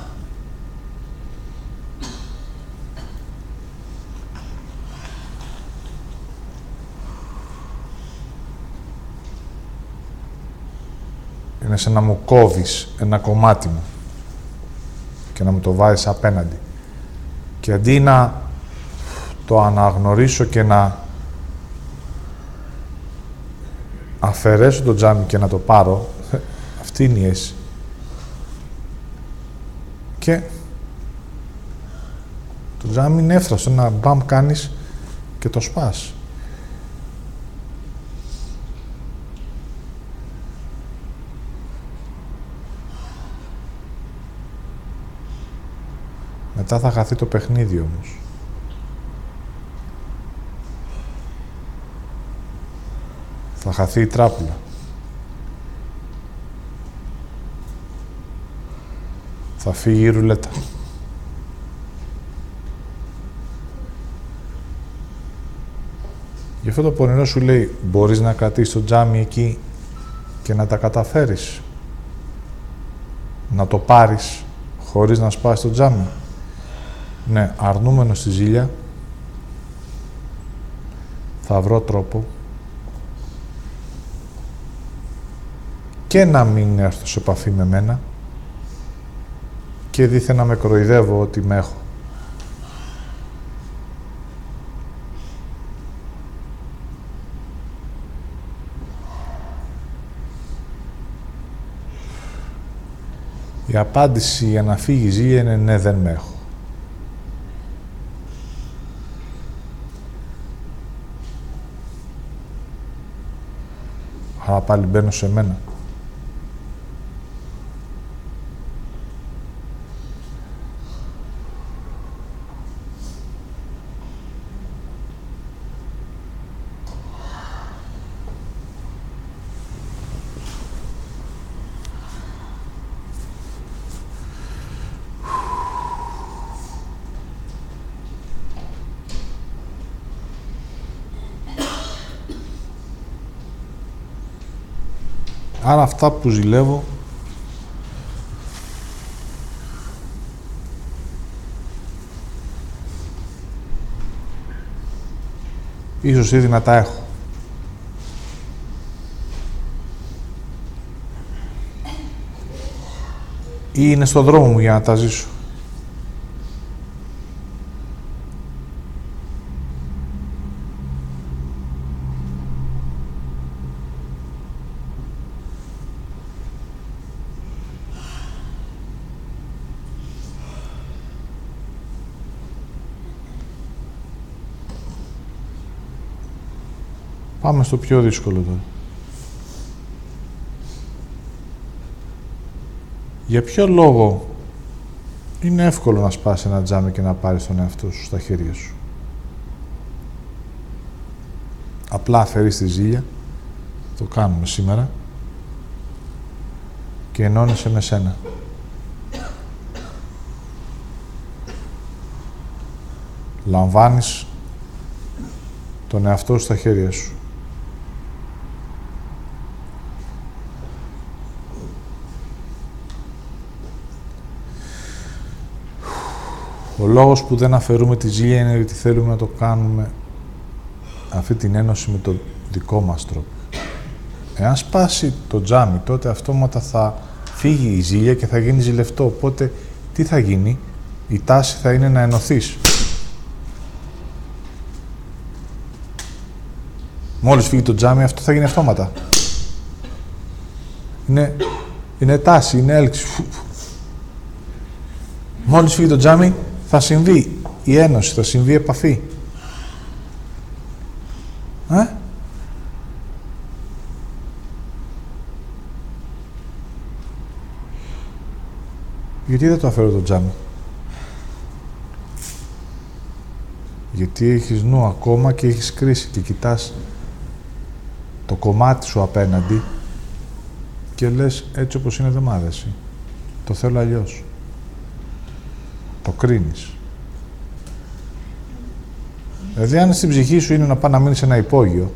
Είναι σαν να μου κόβεις ένα κομμάτι μου και να μου το βάζεις απέναντι. Και αντί να το αναγνωρίσω και να αφαιρέσω το τζάμι και να το πάρω, αυτή είναι η αίσθηση. Και το τζάμι είναι εύθραστο, ένα μπαμ κάνεις και το σπάς. Μετά θα χαθεί το παιχνίδι όμως. Θα χαθεί η τράπουλα. Θα φύγει η ρουλέτα. Γι' αυτό το πονηρό σου λέει, μπορείς να κρατήσεις το τζάμι εκεί και να τα καταφέρεις. Να το πάρεις χωρίς να σπάσεις το τζάμι. Ναι, αρνούμενος στη ζήλια, θα βρω τρόπο και να μην έρθω σε επαφή με μένα και δίθεν να με κοροϊδεύω ότι με έχω. Η απάντηση για να φύγει η ζήλια είναι ναι, δεν με έχω. Αλλά πάλι μπαίνω σε μένα. Άρα αυτά που ζηλεύω ίσως ήδη να τα έχω. Ή είναι στον δρόμο μου για να τα ζήσω. Πάμε στο πιο δύσκολο τώρα. Για ποιο λόγο είναι εύκολο να σπάσει ένα τζάμι και να πάρεις τον εαυτό σου στα χέρια σου. Απλά αφαιρείς τη ζήλια, το κάνουμε σήμερα, και ενώνεσαι με σένα. Λαμβάνεις τον εαυτό σου στα χέρια σου. Ο λόγος που δεν αφαιρούμε τη ζήλια είναι ότι θέλουμε να το κάνουμε αυτή την ένωση με τον δικό μας τρόπο. Εάν σπάσει το τζάμι, τότε αυτόματα θα φύγει η ζήλια και θα γίνει ζηλευτό. Οπότε, τι θα γίνει? Η τάση θα είναι να ενωθείς. Μόλις φύγει το τζάμι, αυτό θα γίνει αυτόματα. Είναι τάση, είναι έλξη. Μόλις φύγει το τζάμι, θα συμβεί η ένωση, θα συμβεί η επαφή. Γιατί δεν το αφαιρώ το τζάμι? Γιατί έχεις νου ακόμα και έχεις κρίση και κοιτάς το κομμάτι σου απέναντι και λες, έτσι όπως είναι δεν μ' άρεσε. Το θέλω αλλιώς. Το κρίνεις. Δηλαδή, αν στην ψυχή σου είναι να πάει να μείνει σε ένα υπόγειο,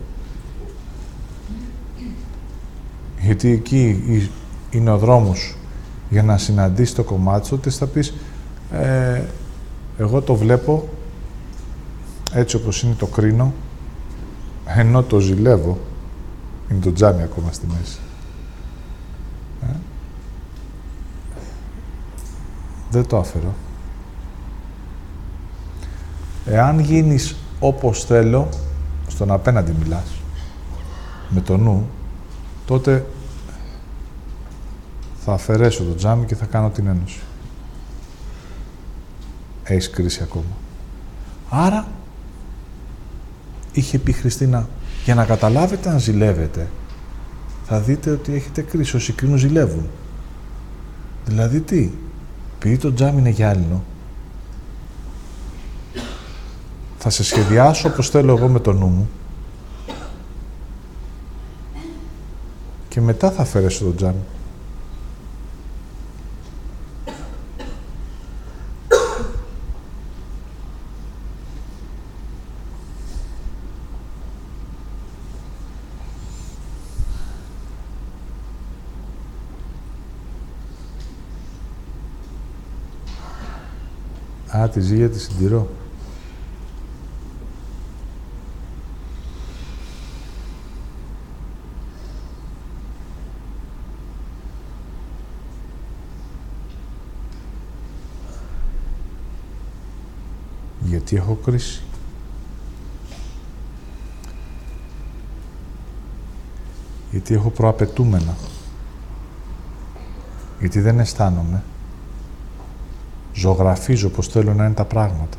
γιατί εκεί είναι ο δρόμος για να συναντήσεις το κομμάτι σου, τότε θα πεις, εγώ το βλέπω έτσι όπως είναι, το κρίνω, ενώ το ζηλεύω, είναι το τζάμι ακόμα στη μέση. Δεν το αφαιρώ. Εάν γίνεις όπως θέλω, στον απέναντι μιλάς, με το νου, τότε θα αφαιρέσω το τζάμι και θα κάνω την ένωση. Έχεις κρίση ακόμα. Άρα, είχε πει η Χριστίνα, για να καταλάβετε αν ζηλεύετε, θα δείτε ότι έχετε κρίση. Όσοι κρίνουν ζηλεύουν. Δηλαδή τι? Επειδή το τζάμι είναι γυάλινο, θα σε σχεδιάσω όπως θέλω εγώ με το νου μου και μετά θα αφαιρέσω το τζάμι. Α, τη ζήλια τη συντηρώ. Γιατί έχω κρίση. Γιατί έχω προαπαιτούμενα. Γιατί δεν αισθάνομαι. Ζωγραφίζω πως θέλω να είναι τα πράγματα.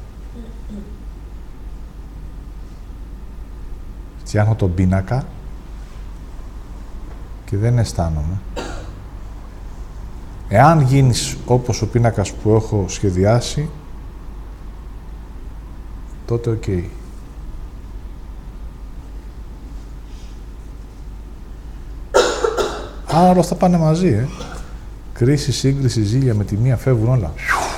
Φτιάχνω τον πίνακα και δεν αισθάνομαι. Εάν γίνεις όπως ο πίνακας που έχω σχεδιάσει, τότε οκ. Άρα όλα αυτά πάνε μαζί, Κρίση, σύγκριση, ζήλια, με τη μία φεύγουν όλα.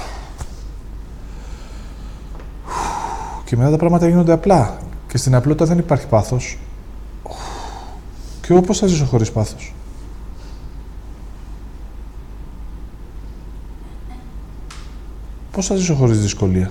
Και μετά τα πράγματα γίνονται απλά. Και στην απλότητα δεν υπάρχει πάθος. Και εγώ πώς θα ζήσω χωρίς πάθος? Πώς θα ζήσω χωρίς δυσκολία?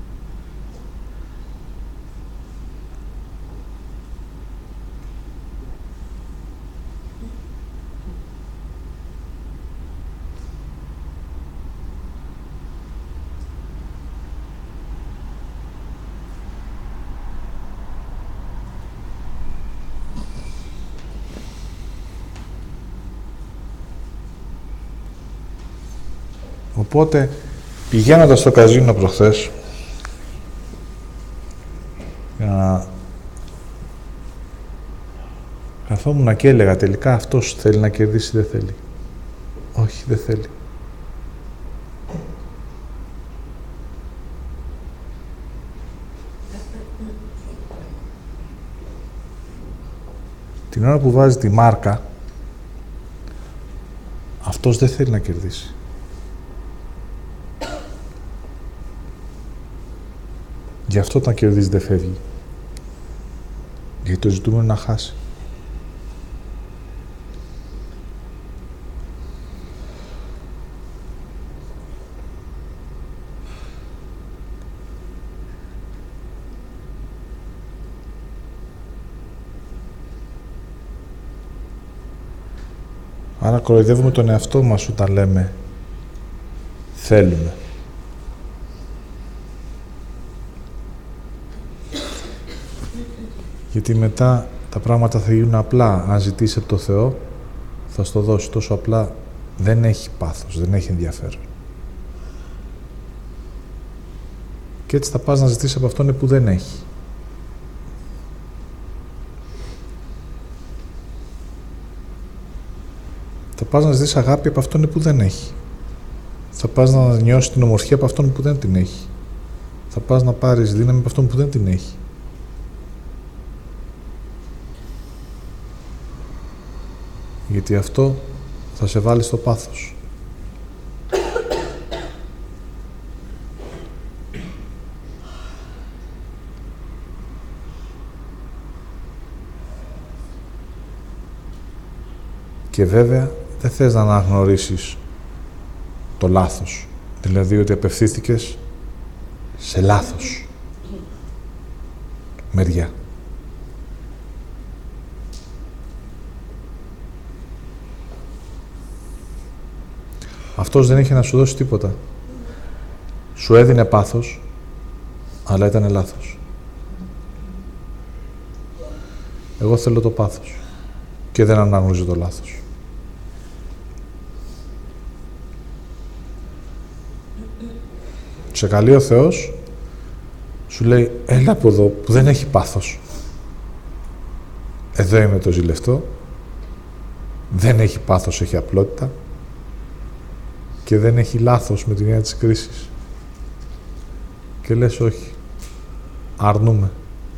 Οπότε, πηγαίνοντας στο καζίνο προχθές, καθόμουν και έλεγα τελικά αυτός θέλει να κερδίσει, δεν θέλει. Όχι, δεν θέλει. Την ώρα που βάζει τη μάρκα, αυτός δεν θέλει να κερδίσει. Γι' αυτό όταν κερδίζει δεν φεύγει. Γιατί το ζητούμενο είναι να χάσει. Άρα κοροϊδεύουμε τον εαυτό μας όταν λέμε θέλουμε. Γιατί μετά τα πράγματα θα γίνουν απλά. Αν ζητήσει από το Θεό, θα στο δώσει. Τόσο απλά δεν έχει πάθος, δεν έχει ενδιαφέρον. Και έτσι θα πας να ζητήσεις από αυτόν που δεν έχει. Θα πας να ζητήσεις αγάπη από αυτόν που δεν έχει. Θα πας να νιώσεις την ομορφιά από αυτόν που δεν την έχει. Θα πας να πάρεις δύναμη από αυτόν που δεν την έχει. Γιατί αυτό θα σε βάλει στο πάθος. Και βέβαια δεν θες να αναγνωρίσεις το λάθος. Δηλαδή ότι απευθύνθηκες σε λάθος μεριά. Αυτός δεν είχε να σου δώσει τίποτα. Σου έδινε πάθος, αλλά ήταν λάθος. Εγώ θέλω το πάθος και δεν αναγνωρίζω το λάθος. Σε καλεί ο Θεός, σου λέει, έλα από εδώ που δεν έχει πάθος. Εδώ είμαι το ζηλευτό, δεν έχει πάθος, έχει απλότητα και δεν έχει λάθος με την έννοια της κρίσης. Και λες όχι, αρνούμε.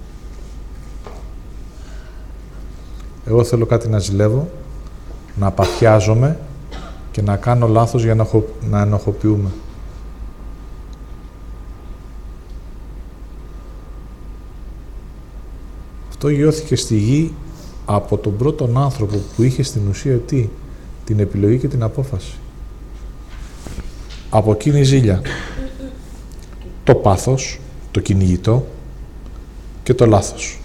Εγώ θέλω κάτι να ζηλεύω, να παθιάζομαι και να κάνω λάθος για να ενοχοποιούμε. Αυτό γιώθηκε στη γη από τον πρώτον άνθρωπο που είχε στην ουσία τι? Την επιλογή και την απόφαση. Από εκείνη η ζήλια. Το πάθος, το κυνηγητό και το λάθος.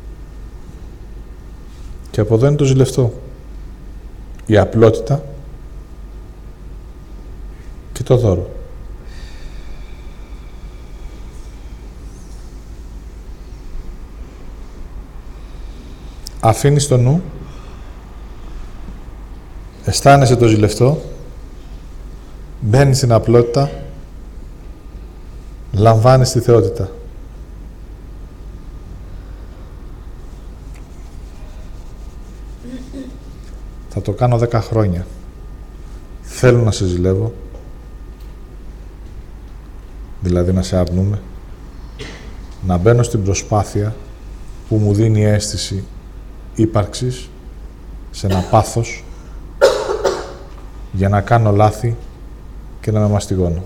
Και από εδώ είναι το ζηλευτό. Η απλότητα και το δώρο. Αφήνεις το νου, αισθάνεσαι το ζηλευτό, μπαίνεις στην απλότητα, λαμβάνεις τη θεότητα. Θα το κάνω 10 χρόνια. Θέλω να σε ζηλεύω, δηλαδή να σε αρνούμε, να μπαίνω στην προσπάθεια που μου δίνει αίσθηση ύπαρξης σε ένα πάθος για να κάνω λάθη και να με μαστιγώνω.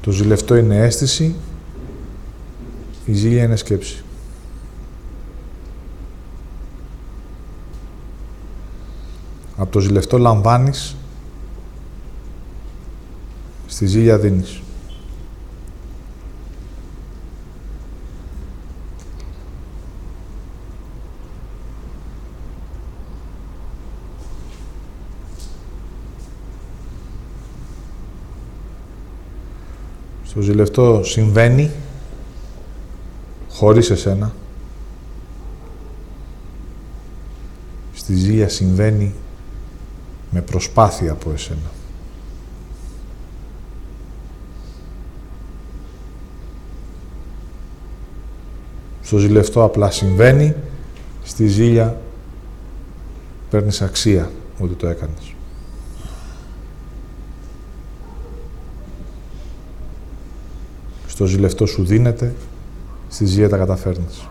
Το ζηλευτό είναι αίσθηση, η ζήλια είναι σκέψη. Από το ζηλευτό λαμβάνεις, στη ζήλια δίνεις. Στο ζηλευτό συμβαίνει χωρίς εσένα. Στη ζήλια συμβαίνει με προσπάθεια από εσένα. Στο ζηλευτό απλά συμβαίνει, στη ζήλια παίρνεις αξία ότι το έκανες. Στο ζηλευτό σου δίνεται, στη ζήλια τα καταφέρνεις.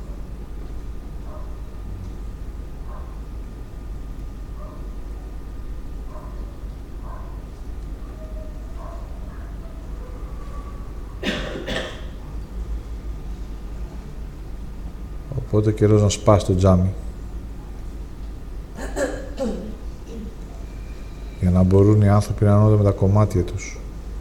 Οπότε καιρός να σπάσει το τζάμι. Για να μπορούν οι άνθρωποι να ενώνονται με τα κομμάτια τους.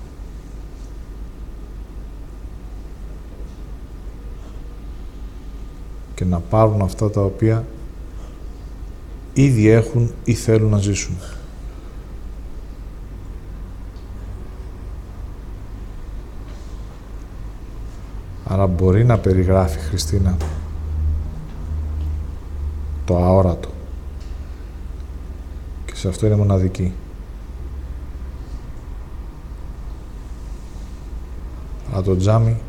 Και να πάρουν αυτά τα οποία ήδη έχουν ή θέλουν να ζήσουν. Άρα μπορεί να περιγράφει, Χριστίνα, το αόρατο. Και σε αυτό είναι μοναδική. Αλλά το τζάμι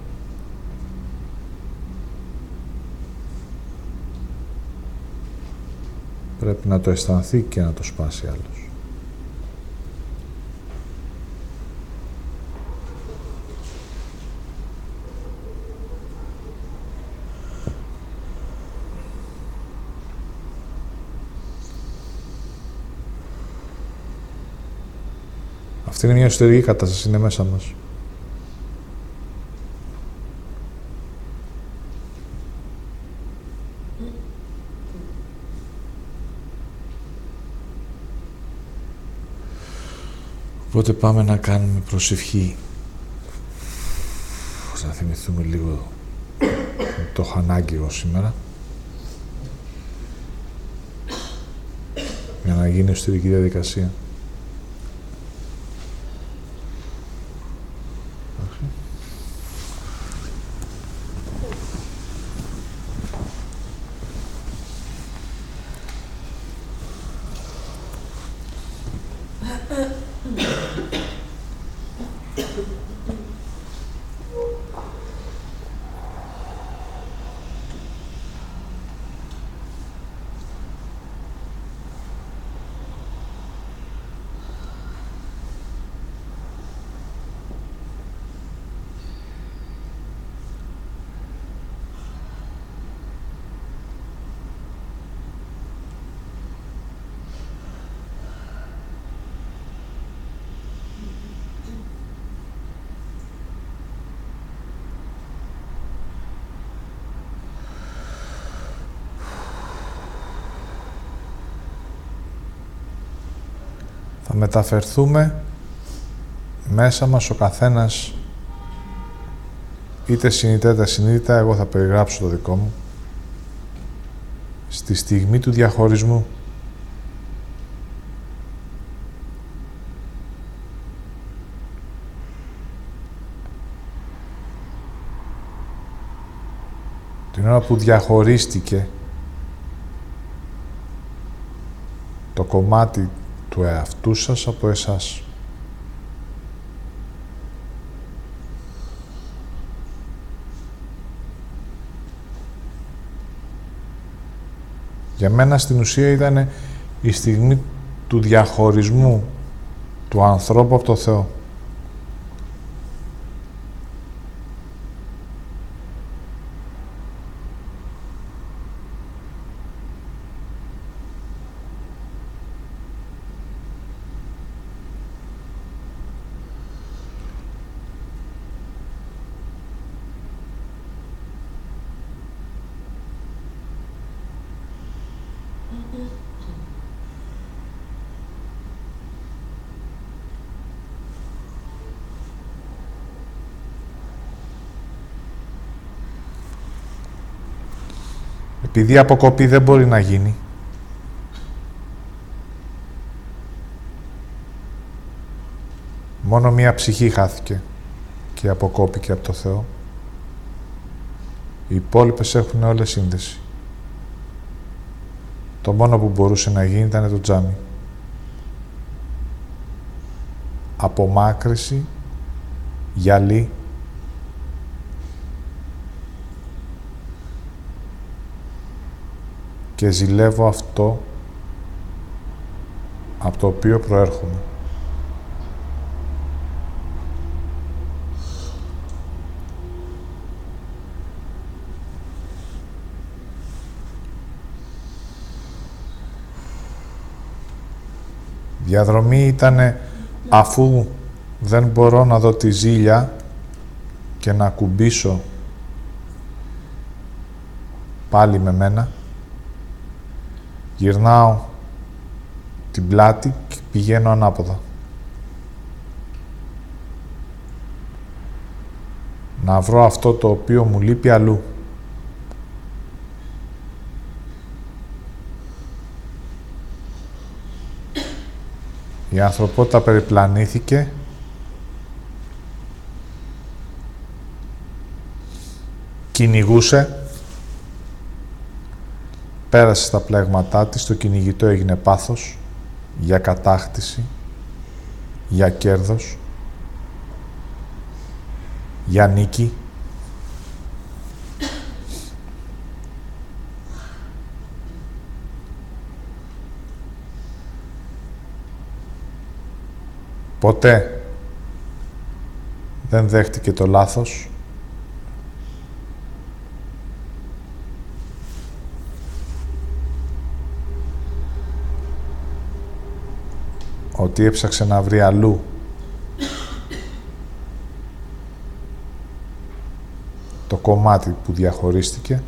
πρέπει να το αισθανθεί και να το σπάσει άλλος. Αυτή είναι μια εσωτερική κατάσταση, είναι μέσα μας. Οπότε πάμε να κάνουμε προσευχή. Να θυμηθούμε λίγο το έχω ανάγκη εγώ σήμερα. Για να γίνει εσωτερική διαδικασία. Θα μεταφερθούμε μέσα μας ο καθένας, είτε συνειδητά είτε ασυνείδητα, εγώ θα περιγράψω το δικό μου, στη στιγμή του διαχωρισμού. Την ώρα που διαχωρίστηκε το κομμάτι του εαυτού σας από εσάς. Για μένα στην ουσία ήταν η στιγμή του διαχωρισμού του ανθρώπου από το Θεό. Επειδή η αποκοπή δεν μπορεί να γίνει, μόνο μία ψυχή χάθηκε και αποκόπηκε από το Θεό. Οι υπόλοιπες έχουν όλες σύνδεση. Το μόνο που μπορούσε να γίνει ήταν το τζάμι. Απομάκρυση, γυαλί, και ζηλεύω αυτό από το οποίο προέρχομαι. Διαδρομή ήτανε, αφού δεν μπορώ να δω τη ζήλια και να κουμπίσω πάλι με μένα, γυρνάω την πλάτη και πηγαίνω ανάποδα. Να βρω αυτό το οποίο μου λείπει αλλού. Η ανθρωπότητα περιπλανήθηκε κυνηγούσε, πέρασε στα πλέγματά της, το κυνηγητό έγινε πάθος για κατάκτηση, για κέρδος, για νίκη. Ποτέ δεν δέχτηκε το λάθος. Ότι έψαξε να βρει αλλού το κομμάτι που διαχωρίστηκε.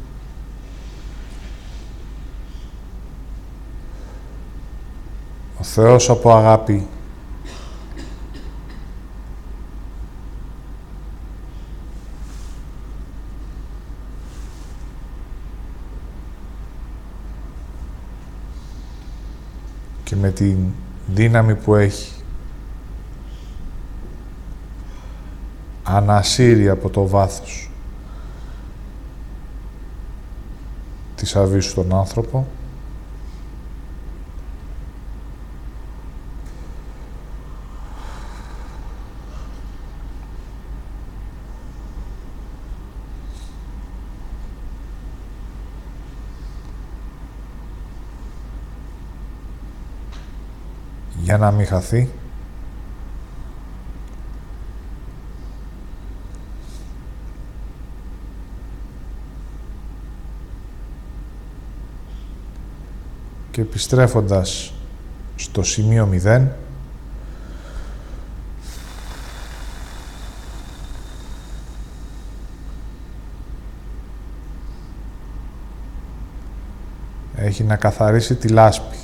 Ο Θεός από αγάπη και με την δύναμη που έχει ανασύρει από το βάθος της αβύσσου τον άνθρωπο, για να μην χαθεί. Και επιστρέφοντας στο σημείο 0, έχει να καθαρίσει τη λάσπη.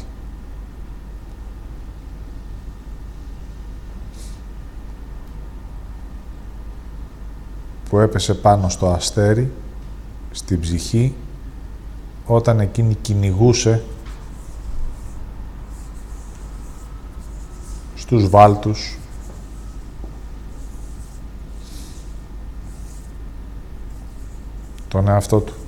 Που έπεσε πάνω στο αστέρι, στην ψυχή, όταν εκείνη κυνηγούσε στους βάλτους τον εαυτό του.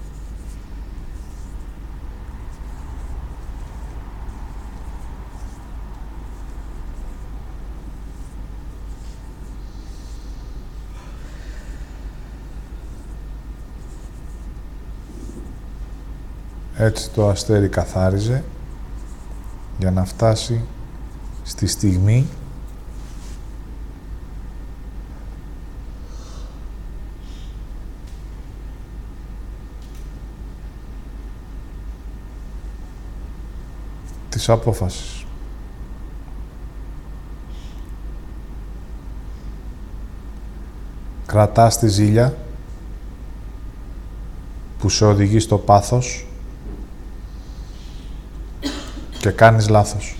Έτσι το αστέρι καθάριζε για να φτάσει στη στιγμή της απόφασης. Κρατάς τη ζήλια που σε οδηγεί στο πάθος και κάνεις λάθος.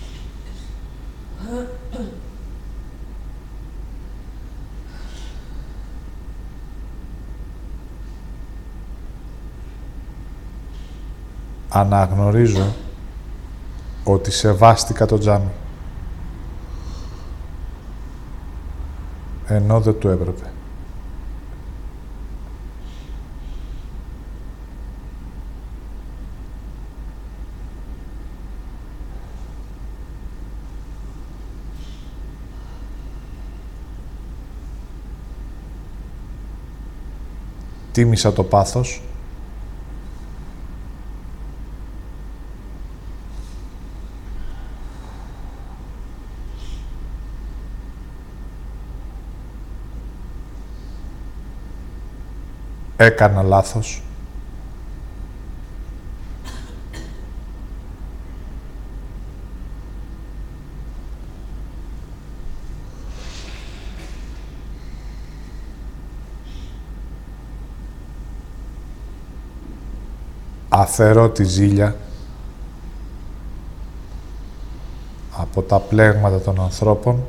Αναγνωρίζω ότι σεβάστηκα το τζάμι. Ενώ δεν του έπρεπε. Τίμησα το πάθος. Έκανα λάθος. Αφαιρώ τη ζήλια από τα πλέγματα των ανθρώπων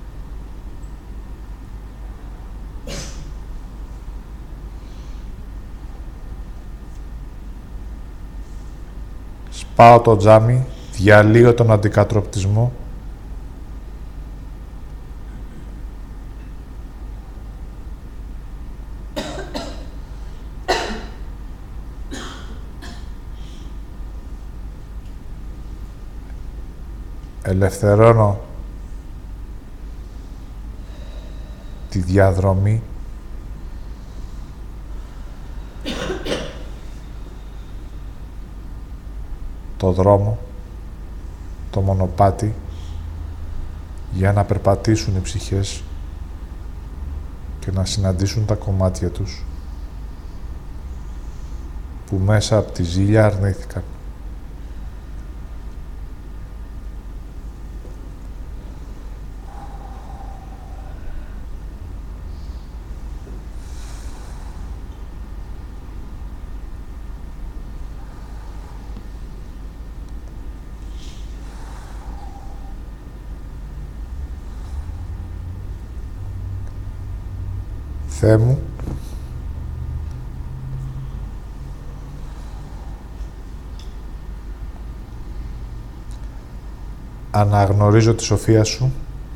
σπάω το τζάμι, διαλύω τον αντικατροπτισμό ελευθερώνω τη διαδρομή το δρόμο, το μονοπάτι για να περπατήσουν οι ψυχές και να συναντήσουν τα κομμάτια τους που μέσα από τη ζήλια αρνήθηκαν. Θεέ μου, αναγνωρίζω τη σοφία σου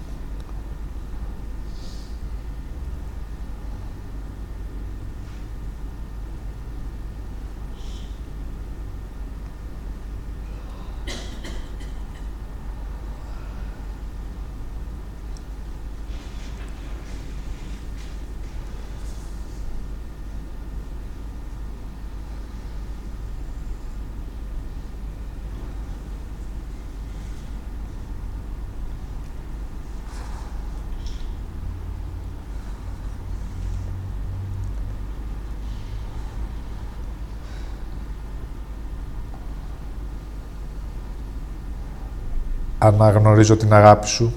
αναγνωρίζω την αγάπη σου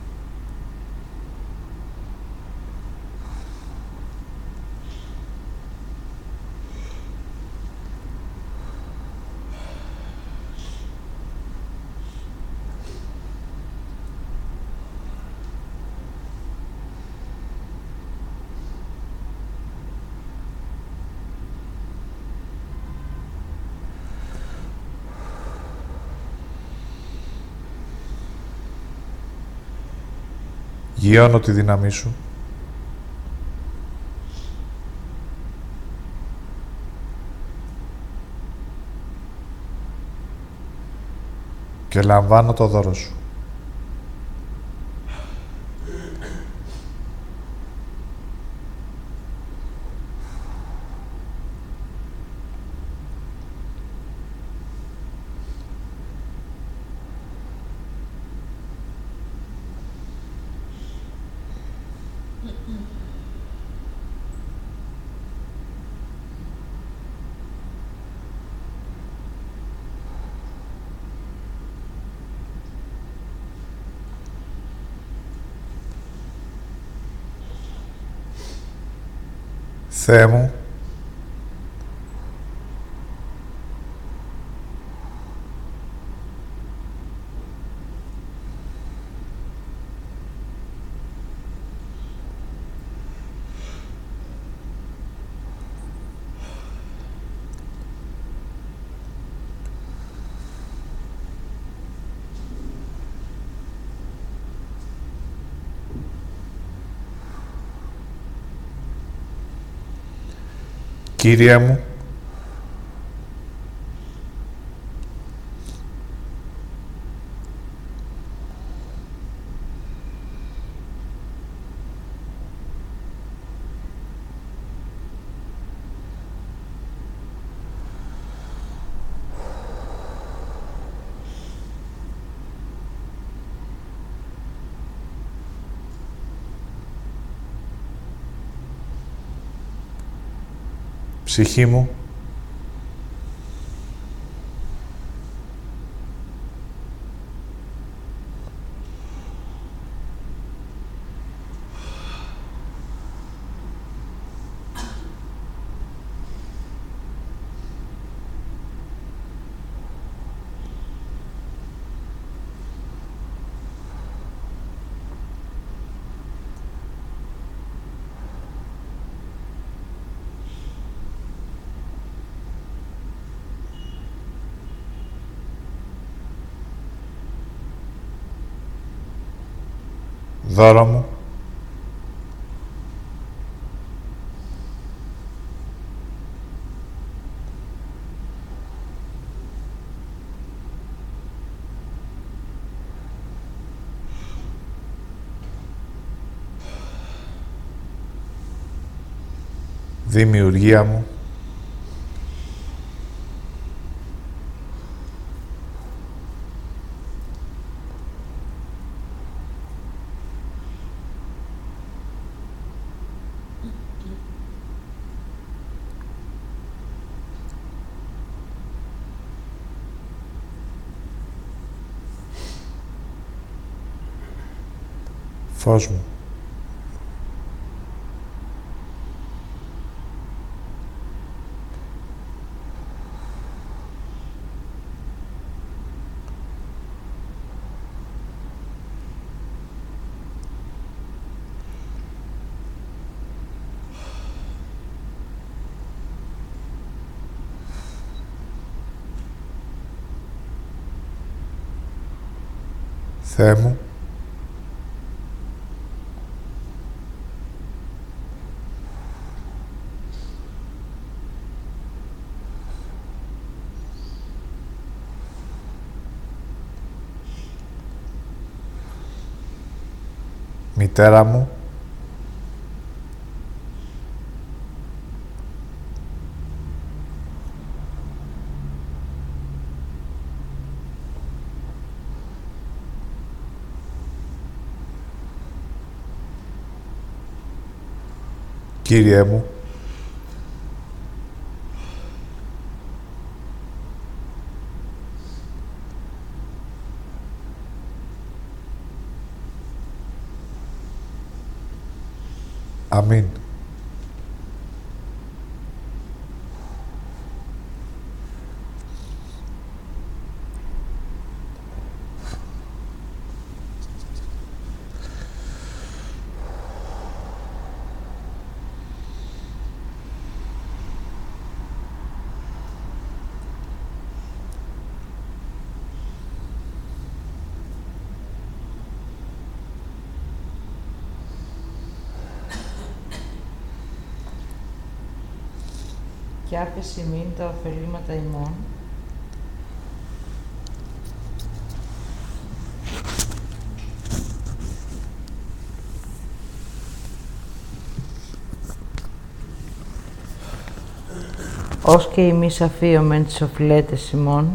γιώνω τη δύναμή σου και λαμβάνω το δώρο σου. Θεέ μου, Κύριε μου, ψυχή μου, δώρο μου, δημιουργία μου, φως μου, Θεέ μου, μητέρα μου, Κύριε μου, αμήν. Κι άπες ημίν τα ωφελήματα ημών, ως και ημείς αφίομεν τις οφειλέτες ημών,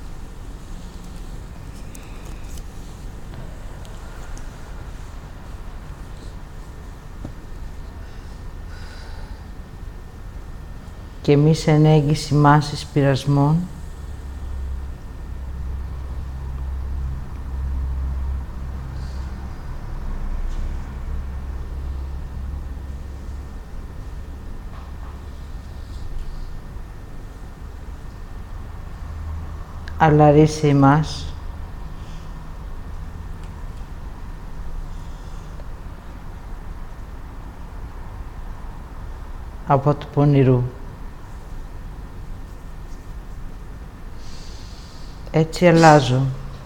και εμείς εν έγκυση μάσης πειρασμών, αλλά ρίσε ημάς από του πονηρού. Έτσι αλλάζω.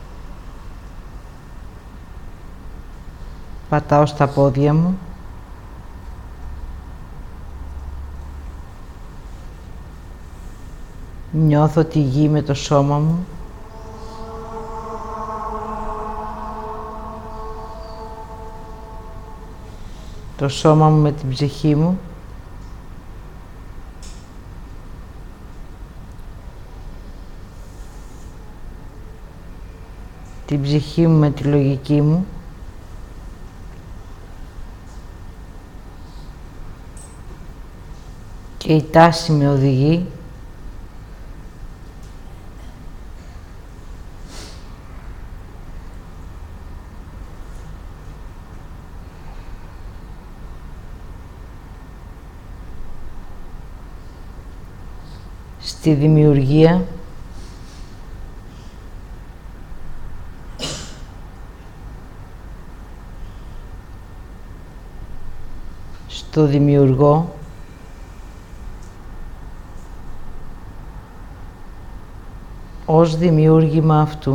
Πατάω στα πόδια μου Νιώθω τη γη με το σώμα μου. Το σώμα μου με την ψυχή μου. Την ψυχή μου με τη λογική μου. Και η τάση με οδηγεί. Στη δημιουργία. Στο δημιουργό. Ως δημιούργημα αυτού.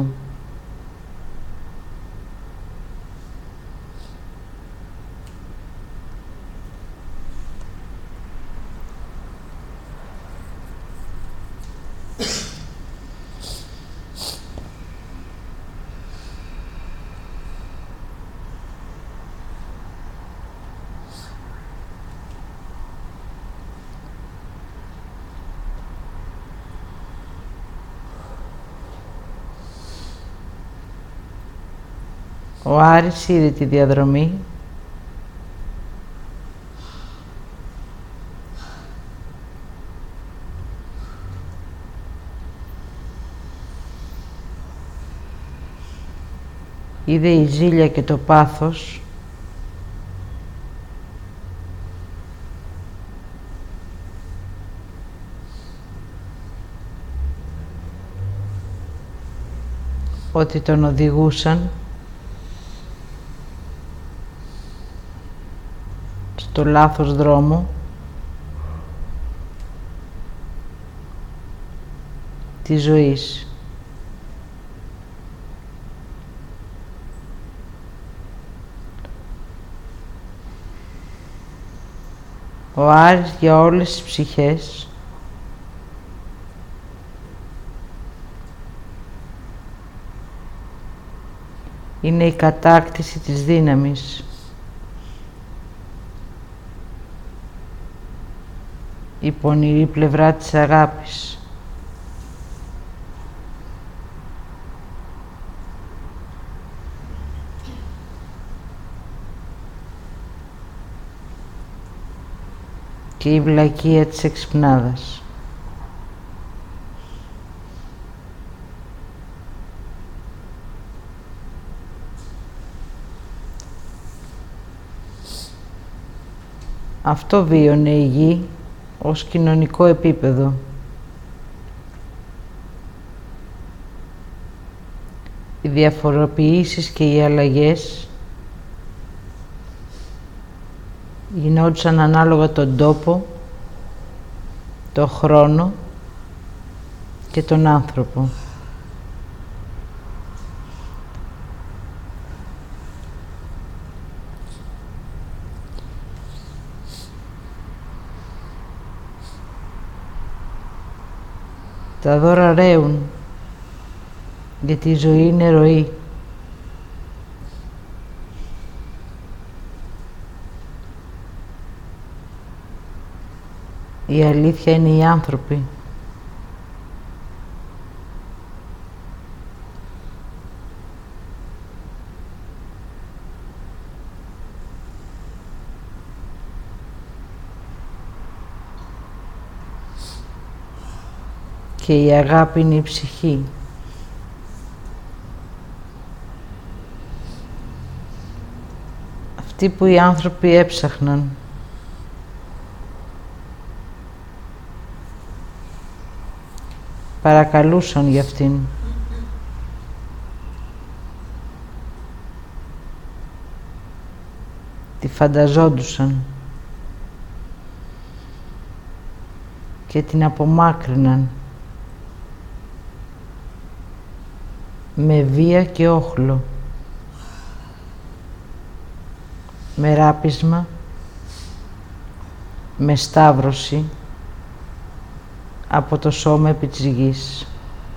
Ο Άρης είδε τη διαδρομή είδε η ζήλια και το πάθος ότι τον οδηγούσαν στο λάθος δρόμο της ζωής. Ο Άρης για όλες τις ψυχές είναι η κατάκτηση της δύναμης. Η πονηρή πλευρά της αγάπης. Και η βλακεία της εξυπνάδας. Αυτό βίωνε η γη ως κοινωνικό επίπεδο. Οι διαφοροποιήσεις και οι αλλαγές γινόντουσαν ανάλογα τον τόπο, το χρόνο και τον άνθρωπο. Τα δώρα ρέουν, γιατί η ζωή είναι ροή. Η αλήθεια είναι οι άνθρωποι. Και η αγάπη είναι η ψυχή. Αυτή που οι άνθρωποι έψαχναν. Παρακαλούσαν για αυτήν. Τη φανταζόντουσαν. Και την απομάκρυναν. Με βία και όχλο. Με ράπισμα. Με σταύρωση. από το σώμα επί της γης.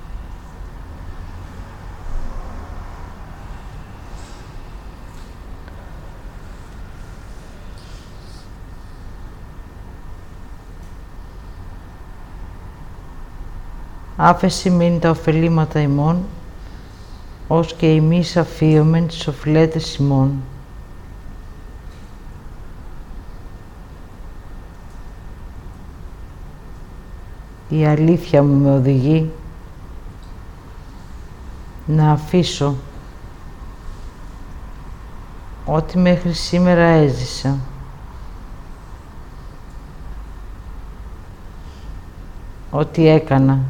Άφεση μην τα ωφελήματα ημών, ως και εμείς αφίομεν τις οφειλέτες ημών. Η αλήθεια μου με οδηγεί να αφήσω ό,τι μέχρι σήμερα έζησα. Ό,τι έκανα.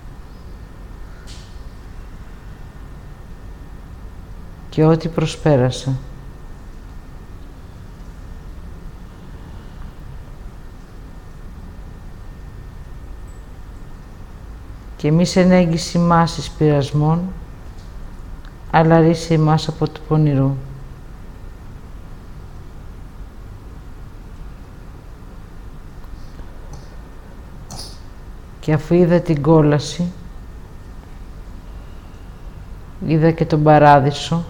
Και ό,τι προσπέρασα. Και μη σε ενέγγιση μάσης πειρασμών, αλλά ρίσε ημάς από του πονηρού. Και αφού είδα την κόλαση, είδα και τον παράδεισο,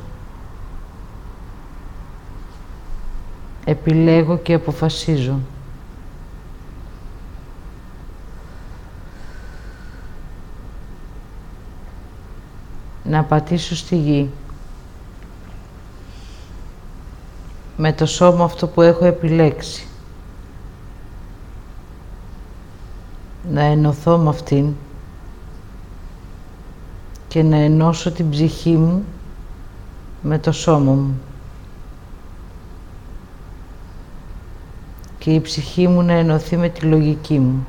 επιλέγω και αποφασίζω. Να πατήσω στη γη με το σώμα αυτό που έχω επιλέξει. Να ενωθώ με αυτήν και να ενώσω την ψυχή μου με το σώμα μου. Και η ψυχή μου να ενωθεί με τη λογική μου.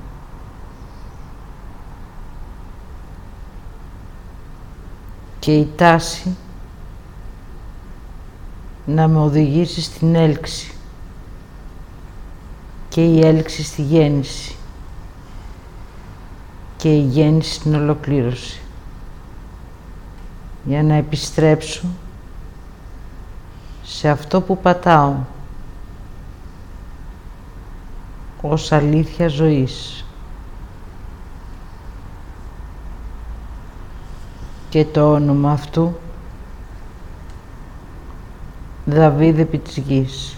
Και η τάση να με οδηγήσει στην έλξη και η έλξη στη γέννηση και η γέννηση στην ολοκλήρωση, για να επιστρέψω σε αυτό που πατάω ως αλήθεια ζωής. Και το όνομα αυτού Δαβίδ επί της γης.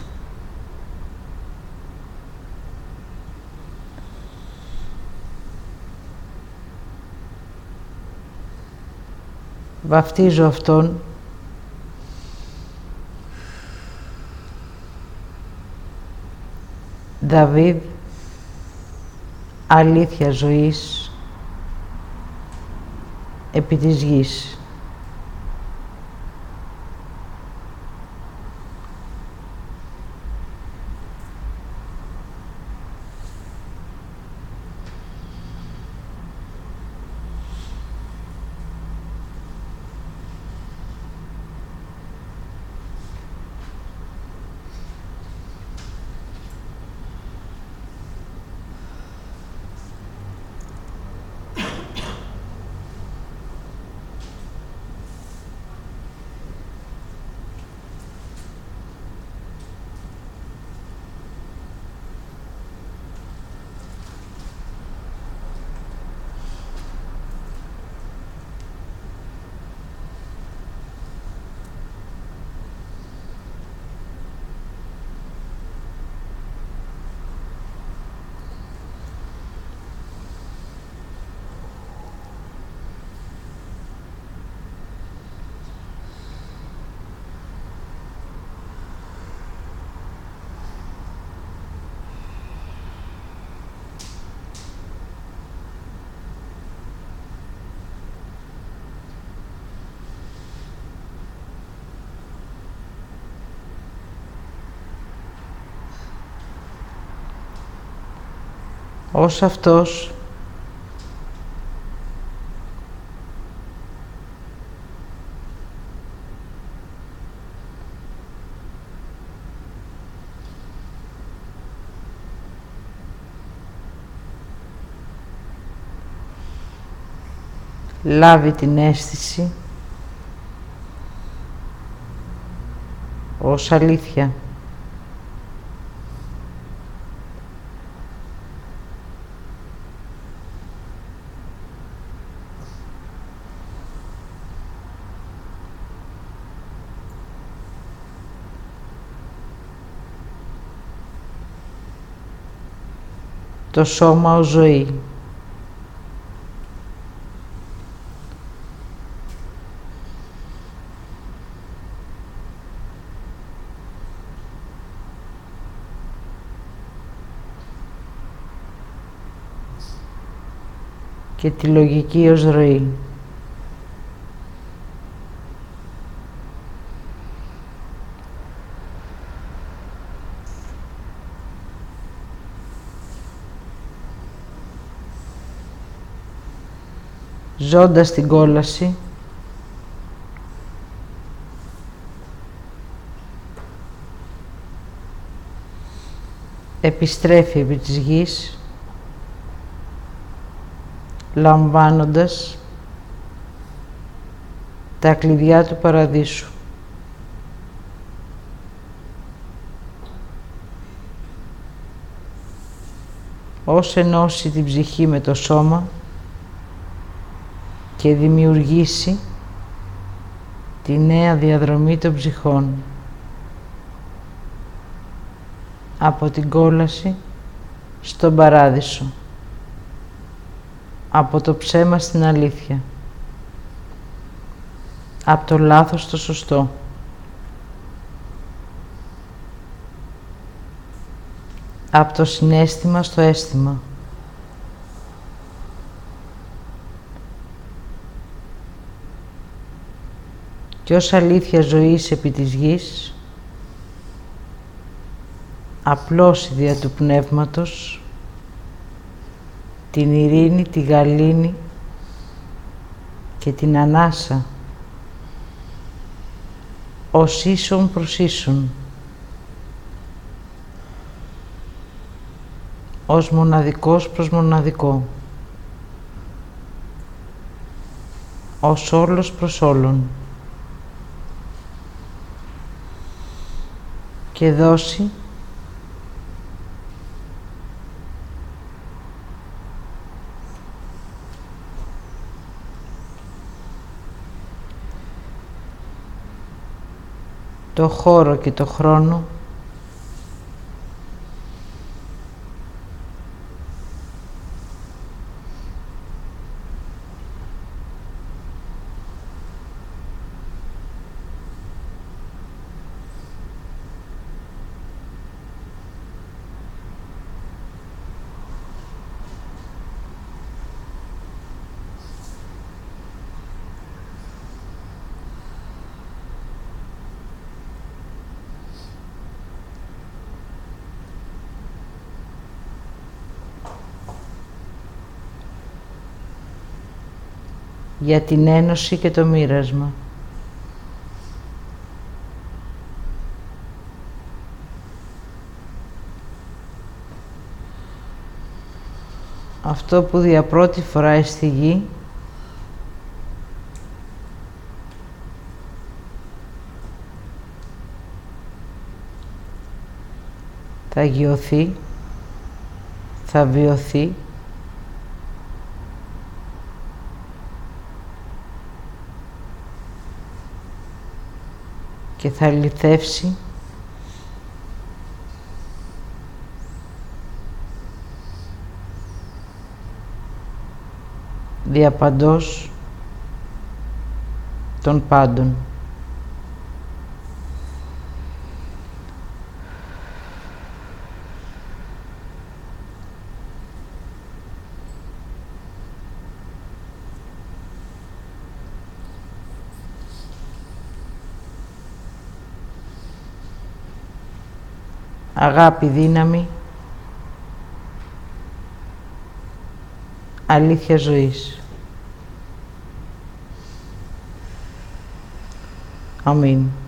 Βαφτίζω αυτόν Δαβίδ, αλήθεια ζωής επί της γης. Ως αυτός λάβει την αίσθηση ως αλήθεια. το σώμα ως ζωή. Και τη λογική ως ροή. Ζώντας την κόλαση, επιστρέφει επί της γης, λαμβάνοντας τα κλειδιά του παραδείσου. Ως ενώσει την ψυχή με το σώμα και δημιουργήσει τη νέα διαδρομή των ψυχών από την κόλαση στον παράδεισο, από το ψέμα στην αλήθεια, από το λάθος στο σωστό, από το συναίσθημα στο αίσθημα, και ως αλήθεια ζωής επί της γης, απλώσει δια του πνεύματος την ειρήνη, τη γαλήνη και την ανάσα ως ίσον προς ίσον, ως μοναδικός προς μοναδικό, ως όλος προς όλον, και δώσει το χώρο και το χρόνο για την ένωση και το μοίρασμα. Αυτό που δια πρώτη φορά στη γη θα γιωθεί, θα βιωθεί και θα λυθεύσει διαπαντός των πάντων. Αγάπη, δύναμη, αλήθεια ζωής. Αμήν.